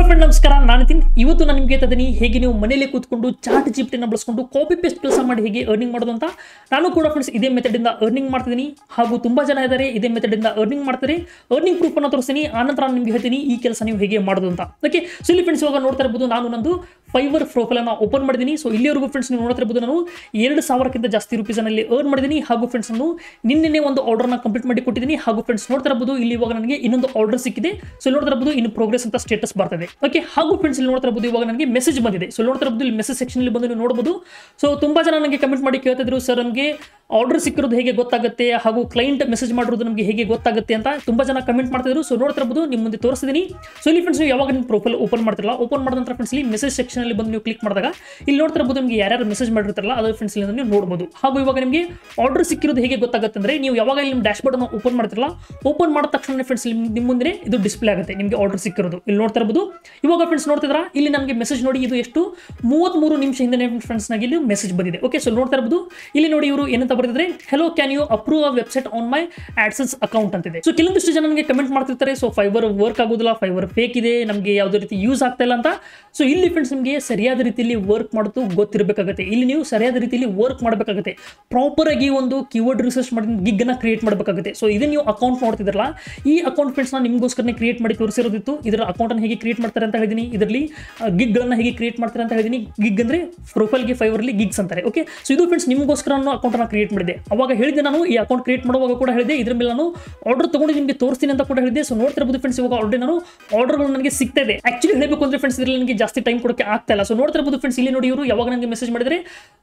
Friend ನಮಸ್ಕಾರ, ನಾನು ನಿತಿನ್. ಇವತ್ತು ನಾನು ನಿಮಗೆ ಹೇಳ್ತಿದ್ದೀನಿ ಹೇಗೆ ನೀವು ಮನೆಯಲ್ಲೇ ಕೂತ್ಕೊಂಡು ಚಾಟ್ ಜಿಪಿಟಿನ ಬಳಸ್ಕೊಂಡು ಕಾಪಿ ಪೇಸ್ಟ್ ಕೆಲಸ ಮಾಡಿ ಹೇಗೆ ಅರ್ನಿಂಗ್ ಮಾಡೋದು ಅಂತ. ನಾನು ಕೂಡ ಫ್ರೆಂಡ್ಸ್ ಇದೇ ಮೆಥಡ್ ಇಂದ ಅರ್ನಿಂಗ್ ಮಾಡ್ತಿದ್ದೀನಿ, ಹಾಗೂ ತುಂಬಾ ಜನ ಇದ್ದಾರೆ ಇದೇ ಮೆಥಡ್ ಇಂದ ಅರ್ನಿಂಗ್ ಮಾಡ್ತಾರೆ. ಅರ್ನಿಂಗ್ ಪ್ರೂಫ್ ಅನ್ನು ತೋರಿಸ್ತೀನಿ, ಆನಂತರ ನಾನು ನಿಮಗೆ ಹೇಳ್ತೀನಿ ಈ ಕೆಲಸ ನೀವು ಹೇಗೆ ಮಾಡೋದು ಅಂತ. ಓಕೆ, ಸೊ ಇಲ್ಲಿ ಫ್ರೆಂಡ್ಸ್ ಇವಾಗ ನೋಡ್ತಾ ಇರಬಹುದು, ನಾನು ನಂದು ಫೈವರ್ ಪ್ರೊಫೈಲ್ ಅನ್ನು ಓಪನ್ ಮಾಡಿದ್ದೀನಿ. ಸೊ ಇಲ್ಲಿವರೆಗೂ ಫ್ರೆಂಡ್ಸ್ ನೀವು ನೋಡ್ತಾ ಇರಬಹುದು, ನಾನು 2,000ಕ್ಕಿಂತ ಜಾಸ್ತಿ ರೂಪೀಸ್ ಅಲ್ಲಿ ಅರ್ನ್ ಮಾಡಿದ್ದೀನಿ. ಹಾಗೂ ಫ್ರೆಂಡ್ಸ್ ನಾನು ನಿನ್ನೆ ಒಂದು ಆರ್ಡರ್ನ ಕಂಪ್ಲೀಟ್ ಮಾಡಿ ಕೊಟ್ಟಿದ್ದೀನಿ. ಹಾಗೂ ಫ್ರೆಂಡ್ಸ್ ನೋಡ್ತಾ ಇರಬಹುದು, ಇಲ್ಲಿ ಇವಾಗ ನನಗೆ ಇನ್ನೊಂದು ಆರ್ಡರ್ ಸಿಕ್ಕಿದೆ. ಸೊ ನೋಡ್ತಾ ಇರಬಹುದು ಇನ್ ಪ್ರೋಗ್ರೆಸ್ ಅಂತ ಸ್ಟೇಟಸ್ ಬರ್ತದೆ. ಓಕೆ, ಹಾಗೂ ಫ್ರೆಂಡ್ಸ್ ಇಲ್ಲಿ ನೋಡ್ತಾ ಇರಬಹುದು ಇವಾಗ ನನಗೆ ಮೆಸೇಜ್ ಬಂದಿದೆ. ಸೊ ನೋಡ್ತಾ ಇರಬಹುದು ಇಲ್ಲಿ ಮೆಸೇಜ್ ಸೆಕ್ಷನ್ ಅಲ್ಲಿ ಬಂದು ನೀವು ನೋಡಬಹುದು. ಸೊ ತುಂಬಾ ಜನ ನನಗೆ ಕಮೆಂಟ್ ಮಾಡಿ ಕೇಳ್ತಿದ್ರು, ಸರ್ ನಮಗೆ ಆರ್ಡರ್ ಸಿಕ್ಕಿರೋದು ಹೇಗೆ ಗೊತ್ತಾಗುತ್ತೆ, ಹಾಗೂ ಕ್ಲೈಂಟ್ ಮೆಸೇಜ್ ಮಾಡಿರೋದು ನಮಗೆ ಹೇಗೆ ಗೊತ್ತಾಗುತ್ತೆ ಅಂತ ತುಂಬಾ ಜನ ಕಮೆಂಟ್ ಮಾಡ್ತಿದ್ರು. ಸೊ ನೋಡ್ತಾ ಇರಬಹುದು ನಿಮ್ಮ ಮುಂದೆ ತೋರಿಸ್ತೀನಿ. ಸೊ ಇಲ್ಲಿ ಫ್ರೆಂಡ್ಸ್ ನೀವು ಯಾವಾಗ ನಿಮ್ಮ ಪ್ರೊಫೈಲ್ ಓಪನ್ ಮಾಡ್ತಿರಲ್ಲ, ಓಪನ್ ಮಾಡಿದ ನಂತರ ಫ್ರೆಂಡ್ಸ್ ಇಲ್ಲಿ ಮೆಸೇಜ್ ಸೆಕ್ಷನ್ ಅಲ್ಲಿ ಬಂದು ನೀವು ಕ್ಲಿಕ್ ಮಾಡಿದಾಗ ಇಲ್ಲಿ ನೋಡ್ತಾ ಇರಬಹುದು ನಿಮಗೆ ಯಾರ್ಯಾರು ಮೆಸೇಜ್ ಮಾಡಿರ್ತಾರಲ್ಲ ಅದು ಫ್ರೆಂಡ್ಸ್ ಇಲ್ಲಿ ನೀವು ನೋಡಬಹುದು. ಹಾಗೂ ಇವಾಗ ನಿಮಗೆ ಆರ್ಡರ್ ಸಿಕ್ಕಿರೋದು ಹೇಗೆ ಗೊತ್ತಾಗುತ್ತೆ ಅಂದ್ರೆ, ನೀವು ಯಾವಾಗ ಇಲ್ಲಿ ನಿಮ್ಮ ಡ್ಯಾಶ್ ಬೋರ್ಡ್ ಅನ್ನು ಓಪನ್ ಮಾಡ್ತಿರಲ್ಲ, ಓಪನ್ ಮಾಡಿದ ತಕ್ಷಣ ಫ್ರೆಂಡ್ಸ್ ನಿಮ್ಮ ಮುಂದೆ ಇದು ಡಿಸ್ಪ್ಲೇ ಆಗುತ್ತೆ ನಿಮಗೆ ಆರ್ಡರ್ ಸಿಕ್ಕಿರೋದು. ಇಲ್ಲಿ ನೋಡ್ತಾ ಇರಬಹುದು ಇವಾಗ ಫ್ರೆಂಡ್ಸ್ ನೋಡ್ತಿದ್ರ ಇಲ್ಲಿ ನಮಗೆ ಮೆಸೇಜ್ ನೋಡಿ, ಇದು ಎಷ್ಟು 33 ನಿಮಿಷ ಹಿಂದೆ ಫ್ರೆಂಡ್ಸ್ ನಾಗಿ ಇಲ್ಲಿ ಮೆಸೇಜ್ ಬಂದಿದೆ. ಓಕೆ, ಸೊ ನೋಡ್ತಾ ಇರಬಹುದು ಇಲ್ಲಿ ನೋಡಿ ಇವರು ಏನಂತ ಬರೆದಿದ್ದಾರೆ, hello can you approve a website on my AdSense account ಅಂತಿದೆ. ಸೊ ಕೆಲವೊಂದಿಷ್ಟು ಜನ ನನಗೆ ಕಮೆಂಟ್ ಮಾಡ್ತಿರ್ತಾರೆ, ಸೊ ಫೈವರ್ ವರ್ಕ್ ಆಗೋದಿಲ್ಲ, ಫೈವರ್ ಫೇಕ್ ಇದೆ, ನಮಗೆ ಯಾವುದೇ ರೀತಿ ಯೂಸ್ ಆಗ್ತಾ ಇಲ್ಲ ಅಂತ. ಸೊ ಇಲ್ಲಿ ಫ್ರೆಂಡ್ಸ್ ನಿಮಗೆ ಸರಿಯಾದ ರೀತಿಯಲ್ಲಿ ವರ್ಕ್ ಮಾಡೋದು ಗೊತ್ತಿರಬೇಕಾಗುತ್ತೆ. ಇಲ್ಲಿ ನೀವು ಸರಿಯಾದ ರೀತಿಯಲ್ಲಿ ವರ್ಕ್ ಮಾಡಬೇಕಾಗುತ್ತೆ, ಪ್ರಾಪರ್ ಆಗಿ ಒಂದು ಕೀವರ್ಡ್ ರಿಸರ್ಚ್ ಮಾಡಿ ಗಿಗ್ ಅನ್ನ ಕ್ರಿಯೇಟ್ ಮಾಡಬೇಕಾಗುತ್ತೆ. ಸೊ ಇದನ್ನ ನೀವು ಅಕೌಂಟ್ ನೋಡ್ತಿದ್ರಲ್ಲ, ಈ ಅಕೌಂಟ್ ಫ್ರೆಂಡ್ಸ್ ನಾನು ನಿಮಗೋಸ್ಕರನೇ ಕ್ರಿಯೇಟ್ ಮಾಡಿ ತೋರಿಸಿರೋದಿತ್ತು. ಇದರ ಅಕೌಂಟ್ ಅನ್ನು ಹೇಗೆ ಕ್ರಿಯೇಟ್ ಮಾಡ್ತಾರೆ ಅಂತ ಹೇಳಿದೀನಿ, ಇದರಲ್ಲಿ ಗಿಗ್ ಗಳನ್ನ ಹೇಗೆ ಕ್ರಿಯೇಟ್ ಮಾಡ್ತಾರೆ ಅಂತ ಹೇಳಿದೀನಿ. ಗಿಗ್ ಅಂದ್ರೆ ಪ್ರೊಫೈಲ್ಗೆ ಫೈವರ್ ಅಲ್ಲಿ ಗಿಗ್ಸ್ ಅಂತಾರೆ. ಓಕೆ, ಸೊ ಇದು ಫ್ರೆಂಡ್ಸ್ ನಿಮಗೋಸ್ಕರ ನಾನು ಅಕೌಂಟ್ ಅನ್ನು ಕ್ರಿಯೇಟ್ ಮಾಡಿದೆ. ಅವಾಗ ಹೇಳಿದೆ ನಾನು ಈ ಅಕೌಂಟ್ ಕ್ರಿಯೇಟ್ ಮಾಡುವಾಗ ಕೂಡ ಹೇಳಿದೆ, ಇದ್ರ ಮೇಲೆ ನಾನು ಆರ್ಡರ್ ತಗೊಂಡು ನಿಮಗೆ ತೋರಿಸ್ತೀನಿ ಅಂತ ಕೂಡ ಹೇಳಿದೆ. ಸೊ ನೋಡ್ತಾ ಇರಬಹುದು ಫ್ರೆಂಡ್ಸ್ ಇವಾಗ ಆಲ್ರೆಡಿ ನಾನು ಆರ್ಡರ್ಗಳು ನನಗೆ ಸಿಗ್ತಾ ಇದೆ. ಆಕ್ಚುಲಿ ಹೇಳಬೇಕು ಅಂದ್ರೆ ಫ್ರೆಂಡ್ಸ್ ಇದರಲ್ಲಿ ನನಗೆ ಜಾಸ್ತಿ ಟೈಮ್ ಕೊಡೋಕೆ ಆಗ್ತಾ ಇಲ್ಲ. ಸೊ ನೋಡ್ತಾ ಇರಬಹುದು ಫ್ರೆಂಡ್ಸ್ ಇಲ್ಲಿ ನೋಡಿ ಇವರು ಯಾವಾಗ ನನಗೆ ಮೆಸೇಜ್ ಮಾಡಿದ್ರೆ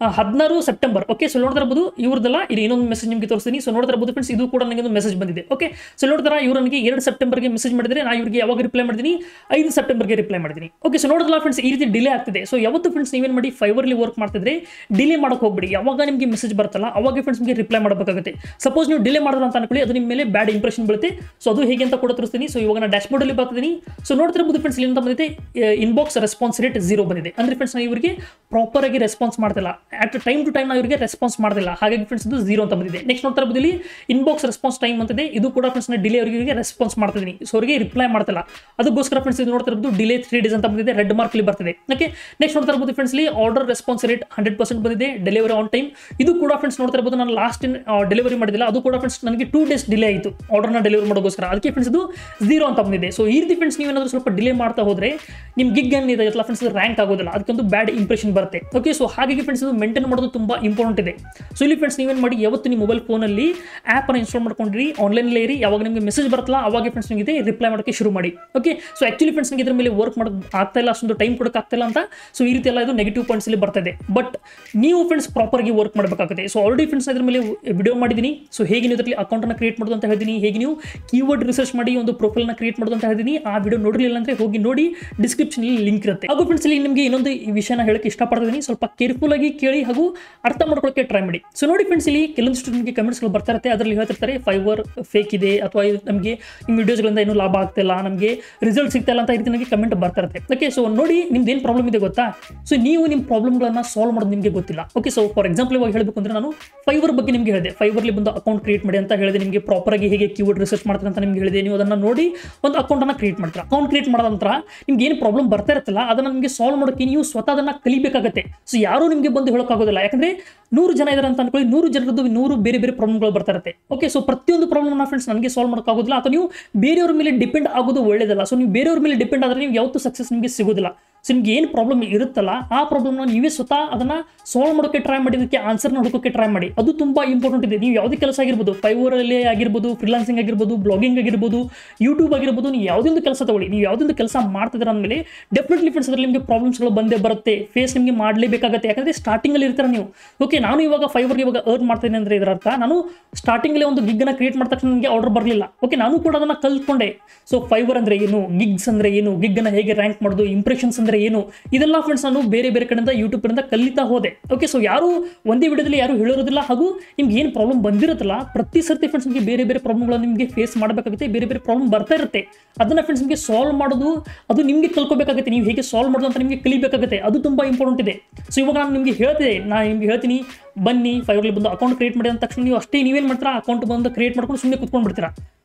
16 ಸೆಪ್ಟೆಂಬರ್. ಓಕೆ, ಸೊ ನೋಡ್ತಾ ಇರಬಹುದು ಇವ್ರದಲ್ಲ, ಇಲ್ಲಿ ಇನ್ನೊಂದು ಮೆಸೇಜ್ ನಿಮಗೆ ತೋರಿಸ್ತೀನಿ. ಸೊ ನೋಡ್ತಾ ಇರಬಹುದು ಫ್ರೆಂಡ್ಸ್ ಇದು ಕೂಡ ನನಗೆ ಒಂದು ಮೆಸೇಜ್ ಬಂದಿದೆ. ಓಕೆ, ಸೊ ನೋಡ್ತಾರ ಇವರು ನನಗೆ 2 ಸೆಪ್ಟೆಂಬರ್ಗೆ ಮೆಸೇಜ್ ಮಾಡಿದ್ರೆ ನಾನು ಇವರಿಗೆ ಯಾವಾಗ ರಿಪ್ಲೈ ಮಾಡಿದ್ದೀನಿ, 5 ಸೆಪ್ಟೆಂಬರ್ಗೆ ರಿಪ್ಲೈ ಮಾಡಿದ್ದೀನಿ. ಓಕೆ, ಸೊ ನೋಡಿದ್ರಲ್ಲ ಫ್ರೆಂಡ್ಸ್ ಈ ರೀತಿ ಡಿಲೇ ಆಗ್ತಿದೆ. ಸೊ ಯಾವತ್ತು ಫ್ರೆಂಡ್ಸ್ ನೀವೇನು ಮಾಡಿ ಫೈವರ್ಲಿ ವರ್ಕ್ ಮಾಡ್ತಿದ್ರೆ ಡಿಲೇ ಮಾಡೋಕೆ ಹೋಗ್ಬಿಡಿ. ಯಾವಾಗ ನಿಮಗೆ ಮೆಸೇಜ್ ಬರ್ತಲ್ಲ ಅವಾಗ ಫ್ರೆಂಡ್ಸ್ ನಿಮಗೆ ರಿಪ್ಲೈ ಮಾಡಬೇಕಾಗುತ್ತೆ. ಸಪೋಸ್ ನೀವು ಡಿಲೇ ಮಾಡಿದ್ರೆ ಅಂತ ಅನ್ಕೊಳ್ಳಿ, ಅದು ನಿಮ್ಮ ಮೇಲೆ ಬ್ಯಾಡ್ ಇಂಪ್ರೆಷನ್ ಬೀಳುತ್ತೆ. ಸೊ ಅದು ಹೇಗೆ ಅಂತ ಕೂಡ ತೋರಿಸ್ತೀನಿ. ಸೊ ಇವಾಗ ನಾನು ಡ್ಯಾಶ್ ಬೋರ್ಡ್ ಅಲ್ಲಿ ಬರ್ತಿದ್ದೀನಿ. ಸೊ ನೋಡ್ತಿರಬಹುದು ಫ್ರೆಂಡ್ಸ್ ಇಲ್ಲಿ ಅಂತ ಬಂದಿದೆ, ಇನ್ಬಾಕ್ಸ್ ರೆಸ್ಪಾನ್ಸ್ ರೇಟ್ 0 ಬಂದಿದೆ. ಅಂದ್ರೆ ಫ್ರೆಂಡ್ಸ್ ನಾವು ಇವರಿಗೆ ಪ್ರಾಪರ್ ಆಗಿ ರೆಸ್ಪಾನ್ಸ್ ಮಾಡ್ತಿಲ್ಲ, ಅಟ್ ಟೈಮ್ ಟು ಟೈಮ್ ನಾವು ಇವರಿಗೆ ರೆಸ್ಪಾನ್ಸ್ ಮಾಡ್ತಿಲ್ಲ, ಹಾಗಾಗಿ ಫ್ರೆಂಡ್ಸ್ ಇದು 0 ಅಂತ ಬಂದಿದೆ. ನೆಕ್ಸ್ಟ್ ನೋಡ್ತಾ ಇರಬಹುದು ಇಲ್ಲಿ ಇನ್ಬಾಕ್ಸ್ ರೆಸ್ಪಾನ್ಸ್ ಟೈಮ್ ಅಂತಿದೆ, ಇದು ಕೂಡ ಫ್ರೆಂಡ್ಸ್ ಡಿಲೇ ಅವರಿಗೆ ರೆಸ್ಪಾನ್ಸ್ ಮಾಡ್ತಿದ್ದೀನಿ. ಸೊ ಅವರಿಗೆ ರಿಪ್ಲೈ ಮಾಡ್ತಿಲ್ಲ, ಅದಕ್ಕೋಸ್ಕರ ಫ್ರೆಂಡ್ಸ್ ಇದು ನೋಡ್ತಾ ಇರಬಹುದು ಡಿಲೇ 3 ಡೇಸ್ ಅಂತ ಬಂದಿದೆ, ರೆಡ್ ಮಾರ್ಕ್ ಇಲ್ಲಿ ಬರ್ತಿದೆ. ಓಕೆ, ನೆಕ್ಸ್ಟ್ ನೋಡ್ತಾ ಇರಬಹುದು ಫ್ರೆಂಡ್ಸ್ ಇಲ್ಲಿ ಆರ್ಡರ್ ರೆಸ್ಪಾನ್ಸ್ ರೇಟ್ 100% ಬಂದಿದೆ, ಡೆಲಿವರಿ ಆನ್ ಟೈಮ್. ಇದು ಕೂಡ ಫ್ರೆಂಡ್ಸ್ ನೋಡ್ತಾ ಇರಬಹುದು ನಾನು ಲಾಸ್ಟ್ ಡೆಲಿವರಿ ಮಾಡಿದಿಲ್ಲ, ಅದು ಕೂಡ ಫ್ರೆಂಡ್ಸ್ ನನಗೆ 2 ಡೇಸ್ ಡಿಲೇ ಆಯಿತು ಆರ್ಡರ್ನ ಡೆಲಿವರಿ ಮಾಡೋಗೋಸ್ಕರ, ಅದಕ್ಕೆ ಫ್ರೆಂಡ್ಸ್ ಇದು 0 ಅಂತ ಬಂದಿದೆ. ಸೊ ಈ ರೀತಿ ಫ್ರೆಂಡ್ಸ್ ನೀವೇನಾದರೂ ಸ್ವಲ್ಪ ಡಿಲೇ ಮಾಡ್ತಾ ಹೋದ್ರೆ ನಿಮ್ಮ ಗಿಗ್ ಏನಿದೆ ಎಲ್ಲ ಫ್ರೆಂಡ್ಸ್ ರ್ಯಾಂಕ್ ಆಗೋದಿಲ್ಲ, ಅದಕ್ಕೊಂದು ಬ್ಯಾಡ್ ಇಂಪ್ರೆಷನ್ ಬರುತ್ತೆ. ಓಕೆ, ಸೊ ಹಾಗಾಗಿ ಫ್ರೆಂಡ್ಸ್ ಇದು ಮೇಂಟೈನ್ ಮಾಡೋದು ತುಂಬಾ ಇಂಪಾರ್ಟೆಂಟ್ ಇದೆ. ಸೊ ಇಲ್ಲಿ ಫ್ರೆಂಡ್ಸ್ ನೀವೇನು ಮಾಡಿ, ಯಾವತ್ತು ನಿಮ್ಮ ಮೊಬೈಲ್ ಫೋನಲ್ಲಿ ಆ್ಯಪ್ ಅನ್ನು ಇನ್ಸ್ಟಾಲ್ ಮಾಡ್ಕೊಂಡ್ರಿ, ಆನ್ಲೈನಲ್ಲಿ ಇರಿ, ಯಾವಾಗ ನಿಮಗೆ ಮೆಸೇಜ್ ಬರ್ತಲ್ಲ ಅವಾಗ ಫ್ರೆಂಡ್ಸ್ ನಿಮಗೆ ರಿಪ್ಲೈ ಮಾಡೋಕ್ಕೆ ಶುರು ಮಾಡಿ. ಓಕೆ, ಸೊ ಆಕ್ಚುಲಿ ಫ್ರೆಂಡ್ಸ್ ನಿಮಗೆ ಇದ್ರ ಮೇಲೆ ವರ್ಕ್ ಮಾಡೋದು ಆಗ್ತಾ ಇಲ್ಲ, ಅಷ್ಟೊಂದು ಟೈಮ್ ಕೊಡೋಕೆ ಆಗ್ತಾ ಇಲ್ಲ ಅಂತ. ಸೊ ಈ ರೀತಿ ಎಲ್ಲ ಇದು ನೆಗೆಟಿವ್ ಪಾಯಿಂಟ್ಸ್ ಇಲ್ಲಿ ಬರ್ತಿದೆ. ಬಟ್ ನೀವು ಫ್ರೆಂಡ್ಸ್ ಪ್ರಾಪರ್ ಆಗಿ ವರ್ಕ್ ಮಾಡಬೇಕಾಗುತ್ತೆ. ಸೊ ಆಲ್ರೆಡಿ ಫ್ರೆಂಡ್ಸ್ ಇದ್ರ ಮೇಲೆ ವಿಡಿಯೋ ಮಾಡಿದ್ದೀನಿ. ಸೊ ಹೇಗೆ ನೀವು ಇದರಲ್ಲಿ ಅಕೌಂಟ್ ಅನ್ನು ಕ್ರಿಯೇಟ್ ಮಾಡೋದು ಅಂತ ಹೇಳಿದೀನಿ, ಹೇಗೆ ನೀವು ಕೀವರ್ಡ್ ರಿಸರ್ಚ್ ಮಾಡಿ ಒಂದು ಪ್ರೊಫೈಲ್ ನ ಕ್ರಿಯೇಟ್ ಮಾಡೋದು ಅಂತ ಹೇಳಿದೀನಿ. ಆ ವಿಡಿಯೋ ನೋಡಿರಲಿಲ್ಲ ಅಂದ್ರೆ ಹೋಗಿ ನೋಡಿ, ಡಿಸ್ಕ್ರಿಪ್ಷನ್ ಅಲ್ಲಿ ಲಿಂಕ್ ಇರುತ್ತೆ. ಹಾಗೂ ಫ್ರೆಂಡ್ಸ್ ಇಲ್ಲಿ ನಿಮಗೆ ಇನ್ನೊಂದು ವಿಷಯನ ಹೇಳಕ್ಕೆ ಇಷ್ಟಪಡ್ತೀನಿ, ಸ್ವಲ್ಪ ಕೇರ್ಫುಲ್ ಆಗಿ ಕೇಳಿ ಹಾಗೂ ಅರ್ಥ ಮಾಡ್ಕೊಳ್ಳೋಕೆ ಟ್ರೈ ಮಾಡಿ. ಸೊ ನೋಡಿ ಫ್ರೆಂಡ್ಸ್ ಇಲ್ಲಿ ಕೆಲವೊಂದಿಷ್ಟು ನಿಮಗೆ ಕಮೆಂಟ್ಸ್ಗಳು ಬರ್ತಾ ಇರುತ್ತೆ, ಅದರಲ್ಲಿ ಹೇಳ್ತಿರ್ತಾರೆ ಫೈವರ್ ಫೇಕ್ ಇದೆ, ಅಥವಾ ನಮಗೆ ನಿಮ್ಮ ವಿಡಿಯೋಸ್ಗಳಿಂದ ಏನೂ ಲಾಭ ಆಗ್ತಿಲ್ಲ, ನಮಗೆ ರಿಸಲ್ಟ್ ಸಿಗ್ತಾ ಇಲ್ಲ ಅಂತ ಈ ರೀತಿ ನನಗೆ ಕಮೆಂಟ್ ಬರ್ತಾ ಇರುತ್ತೆ. ಓಕೆ, ಸೊ ನೋಡಿ ನಿಮ್ದು ಏನು ಪ್ರಾಬ್ಲಮ್ ಇದೆ ಗೊತ್ತಾ. ಸೊ ನೀವು ನಿಮ್ಮ ಪ್ರಾಬ್ಲಮ್ಗಳನ್ನ ಸಾಲ್ವ್ ಮಾಡೋದು ನಿಮಗೆ ಗೊತ್ತಿಲ್ಲ. ಓಕೆ, ಸೊ ಫಾರ್ ಎಕ್ಸಾಂಪಲ್ ಇವಾಗ ಹೇಳಬೇಕು ಅಂದ್ರೆ ನಾನು ಫೈವರ್ ಬಗ್ಗೆ ನಿಮಗೆ ಹೇಳಿದೆ, ಫೈವರ್ಲಿ ಬಂದು ಅಕೌಂಟ್ ಕ್ರಿಯೇಟ್ ಮಾಡಿ ಅಂತ ಹೇಳಿದೆ, ನಿಮಗೆ ಪ್ರಾಪರ್ ಆಗಿ ಹೇಗೆ ಕೀವರ್ಡ್ ರಿಸರ್ಚ್ ಮಾಡ್ತಾರೆ ಅಂತ ನಿಮಗೆ ಹೇಳಿದೆ. ನೀವು ಅದನ್ನ ನೋಡಿ ಒಂದು ಅಕೌಂಟ್ ಅನ್ನ ಕ್ರಿಯೇಟ್ ಮಾಡ್ತಾರೆ. ಅಕೌಂಟ್ ಕ್ರಿಯೇಟ್ ಮಾಡಿದ ನಂತರ ನಿಮ್ಗೆ ಏನು ಪ್ರಾಬ್ಲಮ್ ಬರ್ತಾ ಇರುತ್ತಲ್ಲ ಅದನ್ನ ನಿಮಗೆ ಸಾಲ್ವ್ ಮಾಡೋಕೆ ನೀವು ಸ್ವತಃ ಅದನ್ನ ಕಲಿಬೇಕಾಗುತ್ತೆ. ಸೊ ಯಾರು ನಿಮಗೆ ಬಂದು ಹೇಳೋಕ್ಕಾಗೋದಿಲ್ಲ, ಯಾಕಂದ್ರೆ 100 ಜನ ಇದ್ದಾರೆ ಅಂತ ಅನ್ಕೊಳ್ಳಿ, 100 ಜನರದ್ದು 100 ಬೇರೆ ಬೇರೆ ಪ್ರಾಬ್ಲಮ್ಗಳು ಬರ್ತಾ ಇರುತ್ತೆ. ಓಕೆ, ಸೊ ಪ್ರತಿಯೊಂದು ಪ್ರಾಬ್ಲಮ್ನ ಫ್ರೆಂಡ್ಸ್ ನನಗೆ ಸಾಲ್ವ್ ಮಾಡೋಕ್ಕಾಗೋದಿಲ್ಲ, ಅಥವಾ ನೀವು ಬೇರೆಯವ್ರ ಮೇಲೆ ಡಿಪೆಂಡ್ ಆಗೋದು ಒಳ್ಳೇದಲ್ಲ. ಸೊ ನೀವು ಬೇರೆಯವ್ರ ಮೇಲೆ ಡಿಪೆಂಡ್ ಆದರೆ ನೀವು ಯಾವತ್ತೂ ಸಕ್ಸಸ್ ನಿಮಗೆ ಸಿಗೋದಿಲ್ಲ. ಸೊ ನಿಮ್ಗೆ ಏನು ಪ್ರಾಬ್ಲಮ್ ಇರುತ್ತಲ್ಲ ಆ ಪ್ರಾಬ್ಲಮ್ನ ನೀವೇ ಸ್ವತಃ ಅದನ್ನ ಸಾಲ್ವ್ ಮಾಡೋಕ್ಕೆ ಟ್ರೈ ಮಾಡಿ, ಅದಕ್ಕೆ ಆನ್ಸರ್ನ ಹುಡುಕೋಕ್ಕೆ ಟ್ರೈ ಮಾಡಿ. ಅದು ತುಂಬಾ ಇಂಪಾರ್ಟೆಂಟ್ ಇದೆ. ನೀವು ಯಾವುದೇ ಕೆಲಸ ಆಗಿರ್ಬೋದು, ಫೈವರಲ್ಲಿ ಆಗಿರ್ಬೋದು, ಫ್ರೀಲಾನ್ಸಿಂಗ್ ಆಗಿರ್ಬೋದು, ಬ್ಲಾಗಿಂಗ್ ಆಗಿರ್ಬೋದು, ಯೂಟ್ಯೂಬ್ ಆಗಿರ್ಬೋದು, ನೀವು ಯಾವುದೊಂದು ಕೆಲಸ ತಗೊಳ್ಳಿ, ನೀವು ಯಾವುದೊಂದು ಕೆಲಸ ಮಾಡ್ತಿದ್ರೆ ಅಂದಮೇಲೆ ಡೆಫಿನೆಟ್ಲಿ ಫ್ರೆಂಡ್ಸ್ ಅದರಲ್ಲಿ ನಿಮಗೆ ಪ್ರಾಬ್ಲಮ್ಸ್ಗಳು ಬಂದೇ ಬರುತ್ತೆ, ಫೇಸ್ ನಿಮಗೆ ಮಾಡಲೇಬೇಕಾಗುತ್ತೆ. ಯಾಕಂದ್ರೆ ಸ್ಟಾರ್ಟಿಂಗಲ್ಲಿ ಇರ್ತಾರೆ ನೀವು. ಓಕೆ, ನಾನು ಇವಾಗ ಫೈವರ್ಗೆ ಇವಾಗ ಅರ್ನ್ ಮಾಡ್ತೀನಿ ಅಂದ್ರೆ ಇದರ ಅರ್ಥ ನಾನು ಸ್ಟಾರ್ಟಿಂಗಲ್ಲಿ ಒಂದು ಗಿಗ್ನ ಕ್ರಿಯೇಟ್ ಮಾಡಿದ ತಕ್ಷಣ ನನಗೆ ಆರ್ಡರ್ ಬರಲಿಲ್ಲ. ಓಕೆ, ನಾನು ಕೂಡ ಅದನ್ನ ಕಲ್ತ್ಕೊಂಡೆ. ಸೊ ಫೈವರ್ ಅಂದ್ರೆ ಏನು, ಗಿಗ್ಸ್ ಅಂದ್ರೆ ಏನು, ಗಿಗ್ನ ಹೇಗೆ ರ್ಯಾಂಕ್ ಮಾಡೋದು, ಇಂಪ್ರೆಷನ್ಸ್ ಅಂದ್ರೆ ಏನು, ಇದೆಲ್ಲ ಫ್ರೆಂಡ್ಸ್ ನಾನು ಬೇರೆ ಬೇರೆ ಕಡೆಯಿಂದ ಯೂಟ್ಯೂಬ್ ಕಡೆಯಿಂದ ಕಲಿತಾ ಹೋದೆ. ಓಕೆ, ಸೊ ಯಾರು ಒಂದೇ ವಿಡಿಯೋದಲ್ಲಿ ಯಾರು ಹೇಳಿರೋದಿಲ್ಲ. ಹಾಗೂ ನಿಮ್ಗೆ ಏನು ಪ್ರಾಬ್ಲಮ್ ಬಂದಿರುತ್ತಲ್ಲ ಪ್ರತಿ ಸರ್ತಿ ಫ್ರೆಂಡ್ಸ್ ನಿಮಗೆ ಬೇರೆ ಬೇರೆ ಪ್ರಾಬ್ಲಮ್ಗಳನ್ನು ನಿಮಗೆ ಫೇಸ್ ಮಾಡಬೇಕಾಗುತ್ತೆ, ಬೇರೆ ಬೇರೆ ಪ್ರಾಬ್ಲಮ್ ಬರ್ತಾ ಇರುತ್ತೆ. ಅದನ್ನ ಫ್ರೆಂಡ್ಸ್ ನಿಮಗೆ ಸಾಲ್ವ್ ಮಾಡೋದು ಅದು ನಿಮಗೆ ಕಲ್ಕೋಬೇಕಾಗುತ್ತೆ, ನೀವು ಹೇಗೆ ಸಾಲ್ವ್ ಮಾಡೋದು ಅಂತ ನಿಮಗೆ ಕಲಿಬೇಕಾಗುತ್ತೆ, ಅದು ತುಂಬಾ ಇಂಪಾರ್ಟೆಂಟ್ ಇದೆ. ಸೊ ಇವಾಗ ನಾನು ನಿಮಗೆ ಹೇಳ್ತೀನಿ ಬನ್ನಿ ಫೈವರ್ಲಿ ಬಂದು ಅಕೌಂಟ್ ಕ್ರಿಯೇಟ್ ಮಾಡಿ ಅಂದ ತಕ್ಷಣ ನೀವು ಅಷ್ಟೇ ನೀವೇನು ಮಾಡ್ತೀರಾ, ಅಕೌಂಟ್ ಬಂದು ಕ್ರಿಯೇಟ್ ಮಾಡ್ಕೊಂಡು ಸುಮ್ಮನೆ ಕುತ್ಕೊಂಡು ಬಿಡ್ತೀರಾ.